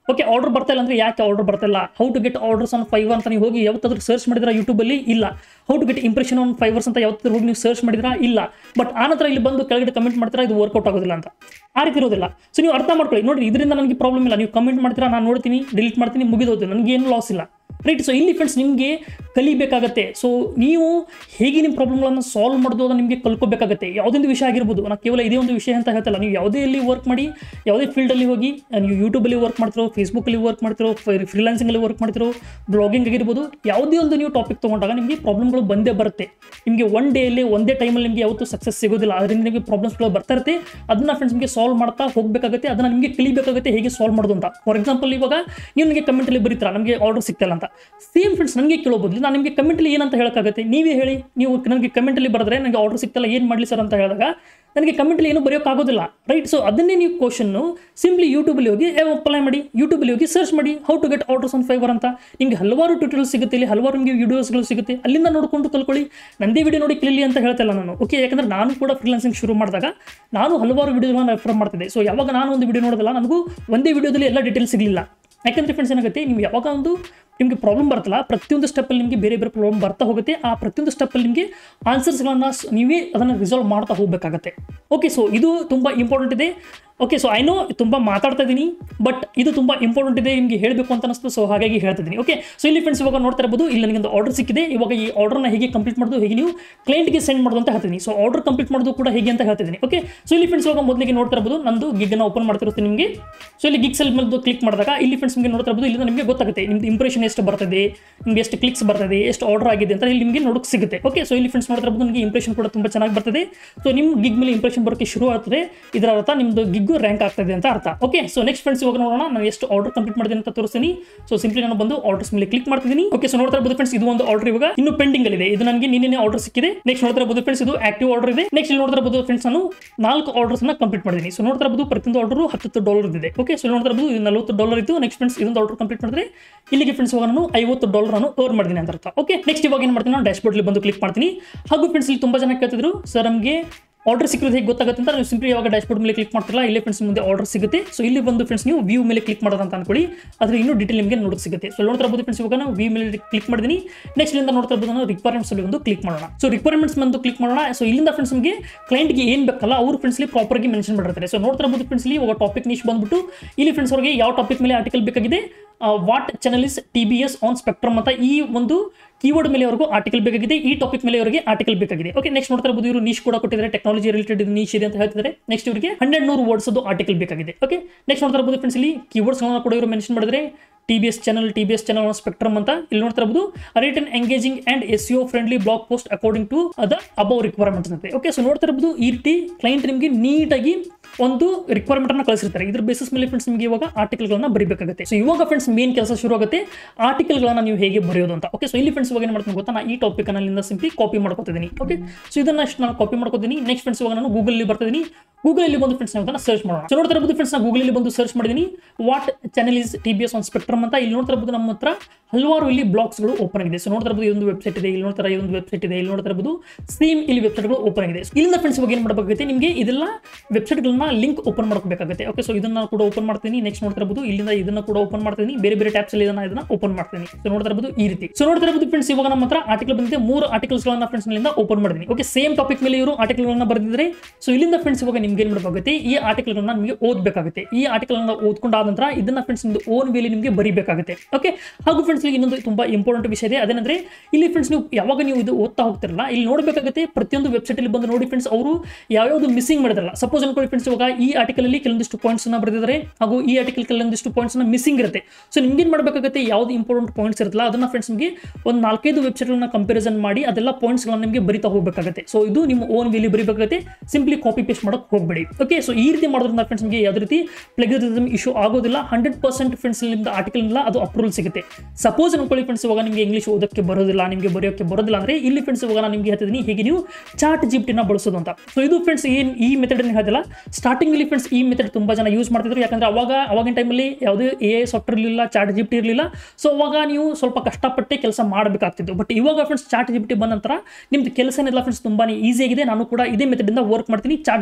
ಓಕೆ, ಆರ್ಡರ್ ಬರ್ತಾ ಇಲ್ಲ ಅಂದರೆ ಯಾಕೆ ಆರ್ಡರ್ ಬರ್ತಾ ಇಲ್ಲ? How to get orders on Fiverr ಅಂತ ನೀವು ಹೋಗಿ ಯಾವತ್ತಾದ್ರೂ ಸರ್ಚ್ ಮಾಡಿದ್ರೆ ಯೂಟ್ಯೂಬಲ್ಲಿ? ಇಲ್ಲ. How to get impression on Fiverrs ಅಂತ ಯಾವತ್ತಾದ್ರೂ ಹೋಗಿ ನೀವು ಸರ್ಚ್ ಮಾಡಿದ್ರಾ? ಇಲ್ಲ. ಬಟ್ ಆನಂತರ ಇಲ್ಲಿ ಬಂದು ಕೆಳಗಡೆ ಕಮೆಂಟ್ ಮಾಡ್ತೀರಾ ಇದು ವರ್ಕೌಟ್ ಆಗೋದಿಲ್ಲ ಅಂತ. ಆ ರೀತಿ ಇರೋದಿಲ್ಲ. ಸೊ ನೀವು ಅರ್ಥ ಮಾಡ್ಕೊಳ್ಳಿ. ನೋಡಿ, ಇದರಿಂದ ನನಗೆ ಪ್ರಾಬ್ಲಮ್ ಇಲ್ಲ. ನೀವು ಕಮೆಂಟ್ ಮಾಡ್ತೀರಾ, ನಾನು ನೋಡ್ತೀನಿ, ಡಿಲೀಟ್ ಮಾಡ್ತೀನಿ, ಮುಗಿದೋದು, ನನಗೆ ಏನು ಲಾಸ್ ಇಲ್ಲ, ರೈಟ್? ಸೊ ಇಲ್ಲಿ ಫ್ರೆಂಡ್ಸ್ ನಿಮಗೆ ಕಲಿಬೇಕಾಗತ್ತೆ. ಸೊ ನೀವು ಹೇಗೆ ನಿಮ್ಮ ಪ್ರಾಬ್ಲಮ್ಗಳನ್ನು ಸಾಲ್ವ್ ಮಾಡೋದು ಅದನ್ನು ನಿಮಗೆ ಕಲ್ಕೋಬೇಕಾಗತ್ತೆ. ಯಾವುದೊಂದು ವಿಷಯ ಆಗಿರ್ಬೋದು, ನಾನು ಕೇವಲ ಇದೇ ಒಂದು ವಿಷಯ ಅಂತ ಹೇಳ್ತಲ್ಲ. ನೀವು ಯಾವುದೇ ಇಲ್ಲಿ ವರ್ಕ್ ಮಾಡಿ, ಯಾವುದೇ ಫೀಲ್ಡಲ್ಲಿ ಹೋಗಿ, ನೀವು ಯೂಟ್ಯೂಬಲ್ಲಿ ವರ್ಕ್ ಮಾಡ್ತಿರೋ, ಫೇಸ್ಬುಕ್ಕಲ್ಲಿ ವರ್ಕ್ ಮಾಡ್ತಿರೋ, ಫ್ರೀಲಾನ್ಸಿಂಗಲ್ಲಿ ವರ್ಕ್ ಮಾಡ್ತಿರೋ, ಬ್ಲಾಗಿಂಗ್ ಆಗಿರ್ಬೋದು, ಯಾವುದೇ ಒಂದು ನೀವು ಟಾಪಿಕ್ ತೊಗೊಂಡಾಗ ನಿಮಗೆ ಪ್ರಾಬ್ಲಮ್ಗಳು ಬಂದೇ ಬರುತ್ತೆ. ನಿಮಗೆ ಒನ್ ಡೇಯಲ್ಲಿ ಒಂದೇ ಟೈಮಲ್ಲಿ ನಿಮಗೆ ಯಾವತ್ತೂ ಸಕ್ಸಸ್ ಸಿಗೋದಿಲ್ಲ. ಅದರಿಂದ ನಿಮಗೆ ಪ್ರಾಬ್ಲಮ್ಸ್ಗಳು ಬರ್ತಾ ಇರುತ್ತೆ. ಅದನ್ನ ಫ್ರೆಂಡ್ಸ್ ನಿಮಗೆ ಸಾಲ್ವ್ ಮಾಡ್ತಾ ಹೋಗಬೇಕಾಗುತ್ತೆ. ಅದನ್ನು ನಿಮಗೆ ಕಲಿಬೇಕಾಗುತ್ತೆ ಹೇಗೆ ಸಾಲ್ವ್ ಮಾಡೋದು ಅಂತ. ಫಾರ್ ಎಕ್ಸಾಂಪಲ್, ಇವಾಗ ನೀವು ನನಗೆ ಕಮೆಂಟಲ್ಲಿ ಬರೀತೀರಾ ನಮಗೆ ಆರ್ಡರ್ ಸಿಗ್ತಿಲ್ಲ ಅಂತ. ಸೇಮ್ ಫ್ರೆಂಡ್ಸ್ ನನಗೆ ಕೇಳೋಬೋದು, ನಾನು ನಿಮಗೆ ಕಮೆಂಟಲ್ಲಿ ಏನಂತ ಹೇಳೋಕ್ಕಾಗುತ್ತೆ? ನೀವೇ ಹೇಳಿ. ನೀವು ನನಗೆ ಕಮೆಂಟಲ್ಲಿ ಬರೆದ್ರೆ ನನಗೆ ಆರ್ಡರ್ ಸಿಗ್ತಲ್ಲ, ಏನು ಮಾಡಲಿ ಸರ್ ಅಂತ ಹೇಳಿದಾಗ ನನಗೆ ಕಮೆಂಟಲ್ಲಿ ಏನು ಬರೆಯೋಕ್ಕಾಗೋದಿಲ್ಲ, ರೈಟ್? ಸೊ ಅದನ್ನೇ ನೀವು ಕ್ವಶನ್ನು ಸಿಂಪ್ಲಿ ಯೂಟ್ಯೂಬಲ್ಲಿ ಹೋಗಿ ಅಪ್ಲೈ ಮಾಡಿ, ಯೂಟ್ಯೂಬಲ್ಲಿ ಹೋಗಿ ಸರ್ಚ್ ಮಾಡಿ how to get orders on Fiverr ಅಂತ. ನಿಮಗೆ ಹಲವಾರು ಟ್ಯೂಟೋರಿಯಲ್ಸ್ ಸಿಗುತ್ತೆ, ಇಲ್ಲಿ ಹಲವಾರು ನಿಮಗೆ ವಿಡಿಯೋಸ್ಗಳು ಸಿಗುತ್ತೆ. ಅಲ್ಲಿಂದ ನೋಡಿಕೊಂಡು ಕಲ್ಕೊಳ್ಳಿ. ನಂದೇ ವಿಡಿಯೋ ನೋಡಿ ಕಲೀಲಿ ಅಂತ ಹೇಳ್ತಿಲ್ಲ ನಾನು, ಓಕೆ? ಯಾಕಂದರೆ ನಾನು ಕೂಡ ಫ್ರೀಲಾನ್ಸಿಂಗ್ ಶುರು ಮಾಡಿದಾಗ ನಾನು ಹಲವಾರು ವಿಡಿಯೋಗಳನ್ನ ರೆಫರ್ ಮಾಡ್ತಿದ್ದೆ. ಸೊ ಯಾವಾಗ ನಾನು ಒಂದು ವಿಡಿಯೋ ನೋಡೋದಲ್ಲ, ನನಗೂ ಒಂದೇ ವಿಡಿಯೋದಲ್ಲಿ ಎಲ್ಲ ಡೀಟೇಲ್ಸ್ ಸಿಗಲಿಲ್ಲ. ಯಾಕಂದರೆ ಫ್ರೆಂಡ್ಸ್ ಏನಾಗುತ್ತೆ, ನೀವು ಯಾವಾಗ ಒಂದು ನಿಮಗೆ ಪ್ರಾಬ್ಲಮ್ ಬರ್ತಲ್ಲ, ಪ್ರತಿಯೊಂದು ಸ್ಟೆಪ್ಪಲ್ಲಿ ನಿಮಗೆ ಬೇರೆ ಬೇರೆ ಪ್ರಾಬ್ಲಮ್ ಬರ್ತಾ ಹೋಗುತ್ತೆ. ಆ ಪ್ರತಿಯೊಂದು ಸ್ಟೆಪ್ಪಲ್ಲಿ ನಿಮಗೆ ಆನ್ಸರ್ಸ್ಗಳನ್ನು ನೀವೇ ಅದನ್ನು ರಿಸಾಲ್ವ್ ಮಾಡ್ತಾ ಹೋಗಬೇಕಾಗತ್ತೆ. ಓಕೆ, ಸೊ ಇದು ತುಂಬ ಇಂಪಾರ್ಟೆಂಟ್ ಇದೆ. ಓಕೆ, ಸೊ ಐ ನೋ ತುಂಬ ಮಾತಾಡ್ತಾ ಇದ್ದೀನಿ, ಬಟ್ ಇದು ತುಂಬ ಇಂಪಾರ್ಟೆಂಟ್ ಇದೆ, ನಿಮಗೆ ಹೇಳಬೇಕು ಅಂತ ಅನಿಸ್ತು. ಸೊ ಹಾಗಾಗಿ ಹೇಳ್ತಿದ್ದೀನಿ. ಓಕೆ, ಸೊ ಇಲ್ಲಿ ಫ್ರೆಂಡ್ಸ್ ಇವಾಗ ನೋಡ್ತಾ ಇರ್ಬೋದು, ಇಲ್ಲಿ ನನಗೊಂದು ಆರ್ಡರ್ ಸಿಕ್ಕಿದೆ. ಇವಾಗ ಈ ಆರ್ಡರ್ನ ಹೇಗೆ ಕಂಪ್ಲೀಟ್ ಮಾಡೋದು, ಹೇಗೆ ನೀವು ಕ್ಲೈಂಟ್ಗೆ ಸೆಂಡ್ ಮಾಡೋದು ಅಂತ ಹೇಳ್ತೀನಿ. ಸೊ ಆರ್ಡರ್ ಕಂಪ್ಲೀಟ್ ಮಾಡೋದು ಕೂಡ ಹೇಗೆ ಅಂತ ಹೇಳ್ತಿದ್ದೀನಿ. ಓಕೆ, ಸೊ ಇಲ್ಲಿ ಫ್ರೆಂಡ್ಸ್ ಇವಾಗ ಮೊದಲಿಗೆ ನೋಡ್ತಾ ಇರ್ಬೋದು, ನಂದು ಗಿಗ್ಗನ್ನು ಓಪನ್ ಮಾಡ್ತಿರ್ತೀನಿ ನಿಮಗೆ. ಸೊ ಇಲ್ಲಿ ಗಿಗ್ ಸೆಲ್ ಮೇಲೆ ಕ್ಲಿಕ್ ಮಾಡಿದಾಗ ಇಲ್ಲಿ ಫ್ರೆಂಡ್ಸ್ ನಿಮಗೆ ನೋಡ್ತಾ ಇರ್ಬೋದು, ಇಲ್ಲಿಂದ ನಿಮಗೆ ಗೊತ್ತಾಗುತ್ತೆ ನಿಮ್ದು ಇಂಪ್ರೆಷನ್ ಎಷ್ಟು ಬರ್ತದೆ, ನಿಮಗೆ ಎಷ್ಟು ಕ್ಲಿಕ್ಸ್ ಬರ್ತದೆ, ಎಷ್ಟು ಆರ್ಡರ್ ಆಗಿದೆ ಅಂತ ಇಲ್ಲಿ ನಿಮಗೆ ನೋಡೋಕೆ ಸಿಗುತ್ತೆ. ಓಕೆ, ಸೊ ಇಲ್ಲಿ ಫ್ರೆಂಡ್ಸ್ ನೋಡ್ತಾ ಇರ್ಬೋದು, ನಿಮಗೆ ಇಂಪ್ರೆಷನ್ ಕೂಡ ತುಂಬ ಚೆನ್ನಾಗಿ ಬರ್ತದೆ. ಸೊ ನಿಮ್ಮ ಗಿಗ್ ಮೇಲೆ ಇಂಪ್ರೆಷನ್ ಬರೋಕ್ಕೆ ಶುರು ಆಗ್ತದೆ, ಇದರ ಅರ್ಥ ನಿಮ್ಮದು ಗಿಗ್ ರ್ಯಾಂಕ್ ಆಗ್ತದೆ ಅಂತ ಅರ್ಥ. ಓಕೆ, ಸೊ ನೆಕ್ಸ್ಟ್ ಫ್ರೆಂಡ್ಸ್ ಇವಾಗ ನೋಡೋಣ ನಾನು ಎಷ್ಟು ಆರ್ಡರ್ ಕಂಪ್ಲೀಟ್ ಮಾಡಿದೆ ಅಂತ ತೋರಿಸ್ತೀನಿ. ಸೊ ಸಿಂಪ್ಲಿ ನಾನು ಬಂದು ಆರ್ಡರ್ಸ್ ಮೇಲೆ ಕ್ಲಿಕ್ ಮಾಡ್ತಿದ್ದೀನಿ. ಓಕೆ, ಸೊ ನೋಡ್ತಾ ಇರ್ಬೋದು ಫ್ರೆಂಡ್ಸ್, ಇದು ಒಂದು ಆರ್ಡರ್ ಇವಾಗ ಇನ್ನು ಪೆಂಡಿಂಗ್ ಅಲ್ಲಿ ಇದೆ. ಇದು ನನಗೆ ನಿನ್ನೆ ಆರ್ಡರ್ ಸಿಕ್ಕಿದೆ. ನೆಕ್ಸ್ಟ್ ನೋಡ್ತಾ ಇರ್ಬೋದು ಫ್ರೆಂಡ್ಸ್, ಇದು ಆಕ್ಟಿವ್ ಆರ್ಡರ್ ಇದೆ. ನೆಕ್ಸ್ಟ್ ಇಲ್ಲಿ ನೋಡ್ತಾ ಇರ್ಬೋದು ಫ್ರೆಂಡ್ಸ್, ನಾನು 4 ಆರ್ಡರ್ಸ್ ಅನ್ನ ಕಂಪ್ಲೀಟ್ ಮಾಡಿದ್ದೀನಿ. ಸೊ ನೋಡ್ತಾ ಇರ್ಬೋದು ಪ್ರತಿಯೊಂದು ಆರ್ಡರ್ $10 ಇದೆ. ಓಕೆ, ಸೊ ನೋಡ್ತಾ ಇರ್ಬೋದು ಇದು $40 ಇತ್ತು. ನೆಕ್ಸ್ಟ್ ಫ್ರೆಂಡ್ಸ್ ಇದೊಂದು ಆರ್ಡರ್ ಕಂಪ್ಲೀಟ್ ಮಾಡಿದ್ರೆ ಇಲ್ಲಿಗೆ ಫ್ರೆಂಡ್ಸ್ ಇವಾಗ ನಾನು $50 ನಾನು ಅರ್ನ್ ಮಾಡಿದ್ದೀನಿ ಅಂತ ಅರ್ಥ. ಓಕೆ, ನೆಕ್ಸ್ಟ್ ಇವಾಗ ಏನು ಮಾಡ್ತೀನಿ, ನಾನು ಡ್ಯಾಶ್ ಬೋರ್ಡ್ ಬಂದು ಕ್ಲಿಕ್ ಮಾಡ್ತೀನಿ. ಹಾಗೂ ಫ್ರೆಂಡ್ಸ್ ಇಲ್ಲಿ ತುಂಬಾ ಜನ ಕೇಳ್ತಿದ್ರು, ಸರ್ ನಮಗೆ ಆರ್ಡರ್ ಸಿಕ್ಕಿರೋದು ಹೇಗೆ ಗೊತ್ತಾಗುತ್ತೆ ಅಂತ. ನೀವು ಸಿಂಪ್ಲಿ ಯಾವಾಗ ಡ್ಯಾಶ್ ಬೋರ್ಡ್ ಮೇಲೆ ಕ್ಲಿಕ್ ಮಾಡ್ತಿರಲ್ಲ, ಇಲ್ಲೇ ಫ್ರೆಂಡ್ಸ್ ಮುಂದೆ ಆರ್ಡರ್ ಸಿಗುತ್ತೆ. ಸೊ ಇಲ್ಲಿ ಬಂದು ಫ್ರೆಂಡ್ಸ್ ನೀವು ವ್ಯೂ ಮೇಲೆ ಕ್ಲಿಕ್ ಮಾಡೋದು ಅಂತ ಅನ್ಕೊಳ್ಳಿ, ಅದ್ರ ಇನ್ನೂ ಡೀಟೇಲ್ ನಿಮಗೆ ನೋಡೋಕೆ ಸಿಗುತ್ತೆ. ಸೊ ನೋಡ್ತಾ ಇರ್ಬೋದು ಫ್ರೆಂಡ್ಸ್, ಇವಾಗ ನಾವು ವ್ಯೂ ಮೇಲೆ ಕ್ಲಿಕ್ ಮಾಡಿದ್ದೀನಿ. ನೆಕ್ಸ್ಟ್ ಇಲ್ಲಿಂದ ನೋಡ್ತಾ ಇರ್ಬೋದು, ನಾವು ರಿಕ್ವೈರ್ಮೆಂಟ್ಸ್ ಅಲ್ಲಿ ಒಂದು ಕ್ಲಿಕ್ ಮಾಡೋಣ. ಸೊ ರಿಕ್ವೈರ್ಮೆಂಟ್ಸ್ ಬಂದು ಕ್ಲಿಕ್ ಮಾಡೋಣ. ಸೊ ಇಲ್ಲಿಂದ ಫ್ರೆಂಡ್ಸ್ ನಿಮಗೆ ಕ್ಲೈಂಟ್ಗೆ ಏನು ಬೇಕಲ್ಲ ಅವರು ಫ್ರೆಂಡ್ಸ್ ಇಲ್ಲಿ ಪ್ರಾಪರ್ ಆಗಿ ಮೆನ್ಷನ್ ಮಾಡಿರ್ತಾರೆ. ಸೊ ನೋಡ್ತಾ ಇರ್ಬೋದು ಫ್ರೆಂಡ್ಸ್, ಇಲ್ಲಿ ಇವಾಗ ಟಾಪಿಕ್ ನಿಶ್ ಬಂದ್ಬಿಟ್ಟು ಇಲ್ಲಿ ಫ್ರೆಂಡ್ಸ್ ಅವರಿಗೆ ಯಾವ ಟಾಪಿಕ್ ಮೇಲೆ ಆರ್ಟಿಕಲ್ ಬೇಕಾಗಿದೆ, what channel is TBS on Spectrum ಅಂತ ಈ ಒಂದು ಕೀವರ್ಡ್ ಮೇಲೆ ಅವರಿಗೂ ಆರ್ಟಿಕಲ್ ಬೇಕಾಗಿದೆ, ಈ ಟಾಪಿಕ್ ಮೇಲೆ ಅವರಿಗೆ ಆರ್ಟಿಕಲ್ ಬೇಕಾಗಿದೆ. ಓಕೆ, ನೆಕ್ಸ್ಟ್ ನೋಡ್ತಾ ಇರ್ಬೋದು, ಇವರು ನೀಶ್ ಕೂಡ ಕೊಟ್ಟಿದ್ದಾರೆ, ಟೆಕ್ನಾಲಜಿ ರಿಲೇಟೆಡ್ ನೀಶ್ ಇದೆ ಅಂತ ಹೇಳ್ತಿದ್ದಾರೆ. ನೆಕ್ಸ್ಟ್ ಇವರಿಗೆ 100 ವರ್ಡ್ಸ್ ಅದು ಆರ್ಟಿಕಲ್ ಬೇಕಾಗಿದೆ. ಓಕೆ, ನೆಕ್ಸ್ಟ್ ನೋಡ್ತಾ ಇರ್ಬೋದು ಫ್ರೆಂಡ್ಸ್, ಇಲ್ಲಿ ಕೀವರ್ಡ್ಸ್ ಕೂಡ ಇವರು ಮೆನ್ಷನ್ ಮಾಡಿದ್ರೆ TBS ಚಾನಲ್ ಸ್ಪೆಕ್ಟ್ರಮ್ ಅಂತ. ಇಲ್ಲಿ ನೋಡ್ತಾ ಇರ್ಬೋದು, written engaging and SEO friendly blog post according to the above requirements ಅಂತ. ಓಕೆ, ಸೊ ನೋಡ್ತಾ ಇರ್ಬೋದು, ಈ ರೀತಿ ಕ್ಲೈಂಟ್ ನಿಮಗೆ ನೀಟಾಗಿ ಒಂದು ರಿಕ್ವೈರ್ಮೆಂಟ್ ಅನ್ನು ಕಳಿಸಿರ್ತಾರೆ. ಇದ್ರ ಬೇಸಿಸ್ ಮೇಲೆ ಫ್ರೆಂಡ್ಸ್ ನಿಮಗೆ ಇವಾಗ ಆರ್ಟಿಕಲ್ಗಳನ್ನ ಬರೀಬೇಕಾಗುತ್ತೆ. ಸೊ ಇವಾಗ ಫ್ರೆಂಡ್ಸ್ ಮೇನ್ ಕೆಲಸ ಶುರು ಆಗುತ್ತೆ, ಆರ್ಟಿಕಲ್ಗಳನ್ನ ನೀವು ಹೇಗೆ ಬರೆಯೋದು ಅಂತ. ಓಕೆ, ಸೊ ಇಲ್ಲಿ ಫ್ರೆಂಡ್ಸ್ ಇವಾಗ ಏನು ಮಾಡ್ತೀನಿ ಗೊತ್ತಾ, ನಾನು ಈ ಟಾಪಿಕ್ ಅಲ್ಲಿಂದ ಸಿಂಪ್ಲಿ ಕಾಪಿ ಮಾಡ್ಕೊತಿದ್ದೀನಿ. ಓಕೆ, ಸೊ ಇದನ್ನ ನಾನು ಕಾಪಿ ಮಾಡ್ಕೊತೀನಿ. ನೆಕ್ಸ್ಟ್ ಫ್ರೆಂಡ್ಸ್ ಇವಾಗ ನಾನು ಗೂಗಲ್ ಅಲ್ಲಿ ಬರ್ತಿದ್ದೀನಿ. ಗೂಗಲ್ ಅಲ್ಲಿ ಬಂದು ಫ್ರೆಂಡ್ಸ್ ನಾವು ಸರ್ಚ್ ಮಾಡೋಣ. ಸೊ ನೋಡ್ತಾ ಇರ್ಬೋದು ಫ್ರೆಂಡ್ಸ್, ನಾನು ಗೂಗಲ್ ಅಲ್ಲಿ ಬಂದು ಸರ್ಚ್ ಮಾಡಿದ್ದೀನಿ, what channel is TBS on Spectrum ಅಂತ. ಇಲ್ಲಿ ನೋಡ್ತಾ ಇರ್ಬೋದು ನಮ್ಮ ಹತ್ರ ಹಲವಾರು ಇಲ್ಲಿ ಬ್ಲಾಗ್ಸ್ಗಳು ಓಪನ್ ಆಗಿದೆ. ಸೊ ನೋಡ್ತಾ ಇರ್ಬೋದು ಇದೊಂದು ವೆಬ್ಸೈಟ್ ಇದೆ, ಇಲ್ಲಿ ನೋಡ್ತಾರೆ ಇದೊಂದು ವೆಬ್ಸೈಟ್ ಇದೆ, ಇಲ್ಲಿ ನೋಡ್ತಾ ಇರ್ಬೋದು ಸೇಮ್ ಇಲ್ಲಿ ವೆಬ್ಸೈಟ್ಗಳು ಓಪನ್ ಆಗಿದೆ. ಇಲ್ಲಿಂದ ಫ್ರೆಂಡ್ಸ್ ಇವಾಗ ಏನು ಮಾಡಬೇಕಾಗುತ್ತೆ, ನಿಮಗೆ ಇದೆಲ್ಲ ವೆಬ್ಸೈಟ್ಗಳನ್ನ ಲಿಂಕ್ ಓಪನ್ ಮಾಡ್ಕೋಬೇಕಾಗುತ್ತೆ. ಓಕೆ, ಸೊ ಇದನ್ನ ಕೂಡ ಓಪನ್ ಮಾಡ್ತೀನಿ. ನೆಕ್ಸ್ಟ್ ನೋಡ್ತಾ ಇರ್ಬೋದು ಇಲ್ಲಿಂದ ಇದನ್ನ ಕೂಡ ಓಪನ್ ಮಾಡ್ತೀನಿ, ಬೇರೆ ಬೇರೆ ಟ್ಯಾಬ್ಸ್ ಅಲ್ಲಿ ಇದನ್ನ ಓಪನ್ ಮಾಡ್ತೀನಿ. ಸೊ ನೋಡ್ತಾ ಇರ್ಬೋದು ಈ ರೀತಿ. ಸೊ ನೋಡ್ತಾ ಇರ್ಬೋದು ಫ್ರೆಂಡ್ಸ್, ಇವಾಗ ನಮ್ಮ ಹತ್ರ ಆರ್ಟಿಕಲ್ ಬಂದಿದೆ, 3 ಆರ್ಟಿಕಲ್ಸ್ಗಳನ್ನ ಫ್ರೆಂಡ್ಸ್ ಇಲ್ಲಿಂದ ಓಪನ್ ಮಾಡಿದ್ದೀನಿ. ಓಕೆ, ಸೇಮ್ ಟಾಪಿಕ್ ಮೇಲೆ ಇವರು ಆರ್ಟಿಕಲ್ಗಳನ್ನ ಬರೆದಿದ್ದಾರೆ. ಸೊ ಇಲ್ಲಿಂದ ಫ್ರೆಂಡ್ಸ್ ಇವಾಗ ನಿಮ್ಗೆ ಏನು ಮಾಡಬೇಕಾಗುತ್ತೆ, ಈ ಆರ್ಟಿಕಲ್ಗಳನ್ನ ನಿಮಗೆ ಓದಬೇಕಾಗುತ್ತೆ. ಈ ಆರ್ಟಿಕಲ್ನ ಓದ್ಕೊಂಡಾದ ನಂತರ ಇದನ್ನ ಫ್ರೆಂಡ್ಸ್ ನಿಮ್ದು ಓನ್ ವೇಲಿ ನಿಮಗೆ ಬರೀಬೇಕಾಗುತ್ತೆ. ಓಕೆ, ಹಾಗೂ ಫ್ರೆಂಡ್ಸ್ ಇನ್ನೊಂದು ತುಂಬಾ ಇಂಪಾರ್ಟೆಂಟ್ ವಿಷಯ ಇದೆ, ಅದೇನಂದ್ರೆ ಇಲ್ಲಿ ಫ್ರೆಂಡ್ಸ್ ನೀವು ಯಾವಾಗ ನೀವು ಇದು ಓದ್ತಾ ಹೋಗ್ತಿರಲ್ಲ, ಇಲ್ಲಿ ನೋಡಬೇಕಾಗುತ್ತೆ ಪ್ರತಿಯೊಂದು ವೆಬ್ಸೈಟ್ ಅಲ್ಲಿ ಬಂದು ನೋಡಿ ಫ್ರೆಂಡ್ಸ್, ಅವರು ಯಾವ್ಯಾವುದು ಮಿಸ್ಸಿಂಗ್ ಮಾಡಿದ್ರಲ್ಲ. ಸಪೋಸ್ ಅನ್ಕೊಳ್ಳಿ ಫ್ರೆಂಡ್ಸ್, ಇವಾಗ ಈ ಆರ್ಟಿಕಲ್ ಅಲ್ಲಿ ಕೆಲವೊಂದಿಷ್ಟು ಪಾಯಿಂಟ್ಸ್ ಅನ್ನ ಬರೆದಿದ್ದಾರೆ, ಹಾಗೂ ಈ ಆರ್ಟಿಕಲ್ ಕೆಲವೊಂದಿಷ್ಟು ಪಾಯಿಂಟ್ಸ್ ಅನ್ನ ಮಿಸ್ಸಿಂಗ್ ಇರುತ್ತೆ. ಸೊ ನಿಮ್ಗೆ ಏನು ಮಾಡಬೇಕಾಗುತ್ತೆ, ಯಾವ್ದು ಇಂಪಾರ್ಟೆಂಟ್ ಪಾಯಿಂಟ್ಸ್ ಇರುತ್ತಲ್ಲ ಅದನ್ನ ಫ್ರೆಂಡ್ಸ್ ನಿಮಗೆ ಒಂದು 4-5 ವೆಬ್ಸೈಟ್ಗಳನ್ನ ಕಂಪ್ಯಾರಿಸನ್ ಮಾಡಿ ಅದೆಲ್ಲ ಪಾಯಿಂಟ್ಸ್ಗಳನ್ನ ನಿಮಗೆ ಬರಿತಾ ಹೋಗಬೇಕಾಗುತ್ತೆ. ಸೊ ಇದು ನಿಮ್ಮ ಓನ್ ವೇಲಿ ಬರೀಬೇಕಾಗುತ್ತೆ, ಸಿಂಪ್ಲಿ ಕಾಪಿ ಪೇಸ್ಟ್ ಮಾಡೋಕೆ ಹೋಗಬೇಡಿ. ಓಕೆ, ಸೊ ಈ ರೀತಿ ಮಾಡೋದ್ರಿಂದ ಫ್ರೆಂಡ್ಸ್ ನಿಮಗೆ ಯಾವುದೇ ರೀತಿ ಪ್ಲೇಗರಿಸಮ್ ಇಶ್ಯೂ ಆಗೋದಿಲ್ಲ. 100% ಫ್ರೆಂಡ್ಸ್ ನಿಮ್ದು ಆರ್ಟಿಕಲ್ ಇಲ್ಲ ಅದು ಅಪ್ರೂವಲ್ ಸಿಗುತ್ತೆ. ಸಪೋಸ್ ಅನ್ಕೊಳ್ಳಿ ಫ್ರೆಂಡ್ಸ್, ಇವಾಗ ನಿಮಗೆ ಇಂಗ್ಲಿಷ್ ಓದೋಕ್ಕೆ ಬರೋದಿಲ್ಲ, ನಿಮಗೆ ಬರೆಯೋಕ್ಕೆ ಬರೋದಿಲ್ಲ ಅಂದ್ರೆ ಇಲ್ಲಿ ಫ್ರೆಂಡ್ಸ್ ಇವಾಗ ನಾನು ನಿಮಗೆ ಹೇಳ್ತಿದ್ದೀನಿ ಹೇಗೆ ನೀವು ಚಾಟ್ ಜಿಪಿಟಿನ ಬಳಸೋದು ಅಂತ. ಸೊ ಇದು ಫ್ರೆಂಡ್ಸ್ ಏನು ಈ ಮೆಥಡ್ ಅನ್ನು ಹೇಳ್ತಿಲ್ಲ, ಸ್ಟಾರ್ಟಿಂಗ್ ಅಲ್ಲಿ ಫ್ರೆಂಡ್ಸ್ ಈ ಮೆಥಡ್ ತುಂಬಾ ಜನ ಯೂಸ್ ಮಾಡ್ತಿದ್ರು. ಯಾಕಂದ್ರೆ ಅವಾಗಿನ ಟೈಮಲ್ಲಿ ಯಾವುದೇ AI ಸಾಫ್ಟ್ವೇರ್ ಇರಲಿಲ್ಲ, ಚಾಟ್ ಜಿಪಿಟಿ ಇರಲಿಲ್ಲ. ಸೊ ಅವಾಗ ನೀವು ಸ್ವಲ್ಪ ಕಷ್ಟಪಟ್ಟೆ ಕೆಲಸ ಮಾಡಬೇಕಾಗ್ತಿತ್ತು. ಬಟ್ ಇವಾಗ ಫ್ರೆಂಡ್ಸ್ ಚಾಟ್ ಜಿಪಿಟಿ ಬಂದ ನಂತರ ನಿಮ್ದು ಕೆಲಸ ಏನಿಲ್ಲ ಫ್ರೆಂಡ್ಸ್ ತುಂಬಾನೇ ಈಸಿ ಆಗಿದೆ. ನಾನು ಕೂಡ ಇದೇ ಮೆಥಡ್ ಇಂದ ವರ್ಕ್ ಮಾಡ್ತೀನಿ, ಚಾಟ್ ಜಿಪಿಟಿನ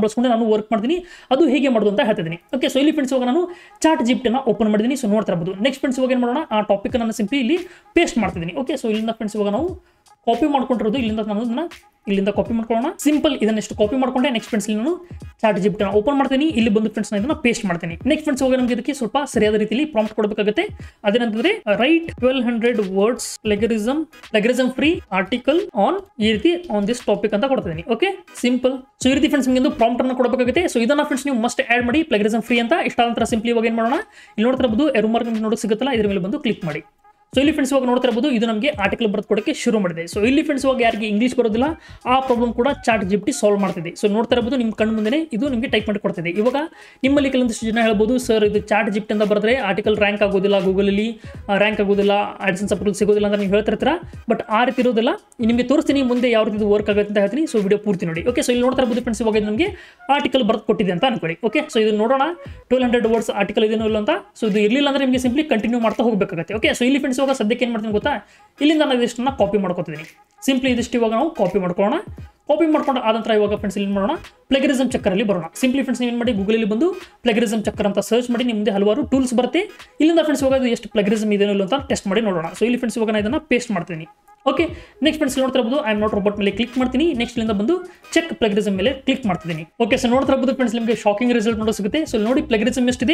ಬಳಸ್ಕೊಂಡು ನಾನು ವರ್ಕ್ ಮಾಡ್ತೀನಿ, ಅದು ಹೇಗೆ ಮಾಡೋದು ಅಂತ ಹೇಳ್ತಿದ್ದೀನಿ. ಓಕೆ, ಸೊ ಇಲ್ಲಿ ಫ್ರೆಂಡ್ಸ್ ಇವಾಗ ನಾನು ಚಾಟ್ ಜಿಪಿಟಿನ ಓಪನ್ ಮಾಡಿದ್ದೀನಿ. ಸೊ ನೋಡ್ತಾ ಇರಬಹುದು. ನೆಕ್ಸ್ಟ್ ಫ್ರೆಂಡ್ಸ್ ಇವಾಗ ಏನು ಮಾಡೋಣ, ಆ ಟಾಪಿಕ್ ನಾನು ಸಿಂಪ್ಲಿ ಇಲ್ಲಿ ಪೇಸ್ಟ್ ಮಾಡ್ತಿದ್ದೀನಿ. ಓಕೆ, ಸೊ ಇಲ್ಲಿಂದ ಫ್ರೆಂಡ್ಸ್ ಇವಾಗ ನಾವು ಕಾಪಿ ಮಾಡ್ಕೊಂಡಿರೋದು ಇಲ್ಲಿಂದ ನಾನು ಅದನ್ನ ಇಲ್ಲಿಂದ ಕಾಪಿ ಮಾಡ್ಕೊಳ್ಳೋಣ. ಸಿಂಪಲ್ ಇದನ್ನೆಷ್ಟು ಕಾಪಿ ಮಾಡ್ಕೊಂಡೆ. ನೆಕ್ಸ್ಟ್ ಫ್ರೆಂಡ್ಸ್ ಇಲ್ಲಿ ನಾನು ಚಾಟ್ ಜಿಪಿಟಿನ ಓಪನ್ ಮಾಡ್ತೀನಿ. ಇಲ್ಲಿ ಬಂದು ಫ್ರೆಂಡ್ಸ್ ನಾನು ಇದನ್ನ ಪೇಸ್ಟ್ ಮಾಡ್ತೀನಿ. ನೆಕ್ಸ್ಟ್ ಫ್ರೆಂಡ್ಸ್ ಹೋಗಿ ನಮಗೆ ಇದಕ್ಕೆ ಸ್ವಲ್ಪ ಸರಿಯಾದ ರೀತಿಯಲ್ಲಿ ಪ್ರಾಂಪ್ಟ್ ಕೊಡಬೇಕಾಗುತ್ತೆ. ಅದೇನಂತಂದ್ರೆ write 1200 words plagiarism free article on ಈ ರೀತಿ ಆನ್ ದಿಸ್ ಟಾಪಿಕ್ ಅಂತ ಕೊಡ್ತೀನಿ. Okay, simple. ಸೊ ಈ ರೀತಿ ಫ್ರೆಂಡ್ಸ್ ನಿಮಗೆ ಪ್ರಾಂಪ್ಟ್ ಅನ್ನು ಕೊಡಬೇಕಾಗುತ್ತೆ. ಸೊ ಇದನ್ನ ಫ್ರೆಂಡ್ಸ್ ನೀವು ಮಸ್ಟ್ ಆಡ್ ಮಾಡಿ ಪ್ಲೆಗರಿಸಮ್ ಫ್ರೀ ಅಂತ. ಇಷ್ಟ ನಂತರ ಸಿಂಪ್ಲಿ ಇವಾಗ ಏನು ಮಾಡೋಣ, ಇಲ್ಲಿ ನೋಡ್ತಾ ಇರಬಹುದು ಎರೋ ಮಾರ್ಕ್ ನೋಡೋಕೆ ಸಿಗುತ್ತಲ್ಲ, ಇದ್ರ ಮೇಲೆ ಬಂದು ಕ್ಲಿಕ್ ಮಾಡಿ. ಸೊ ಇಲ್ಲಿ ಫ್ರೆಂಡ್ಸ್ ಇವಾಗ ನೋಡ್ತಾ ಇರಬಹುದು ಇದು ನಮಗೆ ಆರ್ಟಿಕಲ್ ಬರ್ಕೊಡಕ್ಕೆ ಶುರು ಮಾಡಿದೆ. ಸೊ ಇಲ್ಲಿ ಫ್ರೆಂಡ್ಸ್ ಇವಾಗ ಯಾರಿಗೆ ಇಂಗ್ಲಿಷ್ ಬರೋದಿಲ್ಲ ಆ ಪ್ರಾಬ್ಲಮ್ ಕೂಡ ಚಾಟ್ ಜಿಪಿಟಿ ಸಾಲ್ವ್ ಮಾಡ್ತಿದೆ. ಸೊ ನೋಡ್ತಾ ಇರಬಹುದು ನಿಮ್ಮ ಕಣ್ಣು ಮುಂದೆ ಇದು ನಿಮಗೆ ಟೈಪ್ ಮಾಡಿ ಕೊಡ್ತಿದೆ. ಇವಾಗ ನಿಮ್ಮಲ್ಲಿ ಕೆಲವೊಂದಿಷ್ಟು ಜನ ಹೇಳ್ಬೋದು, ಸರ್ ಇದು ಚಾಟ್ ಜಿಪಿಟಿ ಅಂತ ಬರೆದ್ರೆ ಆರ್ಟಿಕಲ್ ರ್ಯಾಂಕ್ ಆಗೋದಿಲ್ಲ, ಗೂಗಲಲ್ಲಿ ರ್ಯಾಂಕ್ ಆಗೋದಿಲ್ಲ, ಆಡ್ಸೆನ್ಸ್ ಅಪ್ರೂವಲ್ ಸಿಗೋದಿಲ್ಲ ಅಂತ ನೀವು ಹೇಳ್ತಿರ್ತೀರಾ. ಬಟ್ ಆ ರೀತಿ ಇರೋದಿಲ್ಲ. ನಿಮಗೆ ತೋರಿಸ್ತೀನಿ ಮುಂದೆ ಯಾವ ರೀತಿ ವರ್ಕ್ ಆಗುತ್ತೆ ಅಂತ ಹೇಳ್ತೀನಿ. ಸೊ ವಿಡಿಯೋ ಪೂರ್ತಿ ನೋಡಿ. ಓಕೆ, ಸೊ ಇಲ್ಲಿ ನೋಡ್ತಾ ಇರಬಹುದು ಫ್ರೆಂಡ್ಸ್ ಇವಾಗ ನಮಗೆ ಆರ್ಟಿಕಲ್ ಬರ್ದು ಕೊಟ್ಟಿದೆ ಅಂತ ಅನ್ಕೊಳ್ಳಿ. ಓಕೆ, ಸೊ ಇದು ನೋಡೋಣ 1200 ವರ್ಡ್ಸ್ ಆರ್ಟಿಕಲ್ ಇದೇನೋ ಇಲ್ಲ ಅಂತ. ಸೊ ಇದು ಇರಲಿಲ್ಲ ಅಂದ್ರೆ ನಿಮಗೆ ಸಿಂಪ್ಲಿ ಕಂಟಿನ್ಯೂ ಮಾಡ್ತಾ ಹೋಗಬೇಕಾಗುತ್ತೆ. ಓಕೆ, ಸೊ ಇಲ್ಲಿ ಫ್ರೆಂಡ್ಸ್ ಇವಾಗ ಸದ್ಯಕ್ಕೆ ಏನು ಮಾಡ್ತೀನಿ ಗೊತ್ತಾ, ಇಲ್ಲಿಂದ ನಾನು ಇದಿಷ್ಟನ್ನ ಕಾಪಿ ಮಾಡ್ಕೊತಿದ್ದೀನಿ. ಸಿಂಪ್ಲಿ ಇದಿಷ್ಟು ಇವಾಗ ನಾವು ಕಾಪಿ ಮಾಡ್ಕೊಳ್ಳೋಣ. ಕಾಪಿ ಮಾಡ್ಕೊಂಡು ಆದ ನಂತರ ಇವಾಗ ಫ್ರೆಂಡ್ಸ್ ಇಲ್ಲಿ ಮಾಡೋಣ ಪ್ಲೆಗರಿಸಮ್ ಚಕ್ಕರಲ್ಲಿ ಬರೋಣ. ಸಿಂಪ್ಲಿ ಫ್ರೆಂಡ್ಸ್ ನೀವು ಏನು ಮಾಡಿ ಗೂಗಲಲ್ಲಿ ಬಂದು ಪ್ಲೆಗರಿಸಮ್ ಚಕ್ಕರ್ ಅಂತ ಸರ್ಚ್ ಮಾಡಿ ನಿಮ್ಮ ಮುಂದೆ ಹಲವಾರು ಟೂಲ್ಸ್ ಬರುತ್ತೆ. ಇಲ್ಲಿಂದ ಫ್ರೆಂಡ್ಸ್ ಇವಾಗ ಎಷ್ಟು ಪ್ಲೆಗರಿಸಮ್ ಇದೆಯೋ ಇಲ್ಲ ಅಂತ ಟೆಸ್ಟ್ ಮಾಡಿ ನೋಡೋಣ. ಸೊ ಇಲ್ಲಿ ಫ್ರೆಂಡ್ಸ್ ಇವಾಗ ನಾನು ಇದನ್ನ ಪೇಸ್ಟ್ ಮಾಡ್ತೀನಿ. ಓಕೆ, ನೆಕ್ಸ್ಟ್ ಫ್ರೆಂಡ್ಸ್ ನೋಡ್ತಾ ಇರಬಹುದು ಐ ಆಮ್ ನಾಟ್ ರೋಬೋಟ್ ಮೇಲೆ ಕ್ಲಿಕ್ ಮಾಡ್ತೀನಿ. ನೆಕ್ಸ್ಟ್ ಇಲ್ಲಿಂದ ಬಂದು ಚೆಕ್ ಪ್ಲೆಗರಿಸಮ್ ಮೇಲೆ ಕ್ಲಿಕ್ ಮಾಡ್ತಿದ್ದೀನಿ. ಓಕೆ, ಸೊ ನೋಡ್ತಾ ಇರಬಹುದು ಫ್ರೆಂಡ್ಸ್ ನಿಮಗೆ ಶಾಕಿಂಗ್ ರಿಸಲ್ಟ್ ನೋಡೋ ಸಿಗುತ್ತೆ. ಸೊ ನೋಡಿ ಪ್ಲೆಗರಿಸಮ್ ಎಷ್ಟಿದೆ,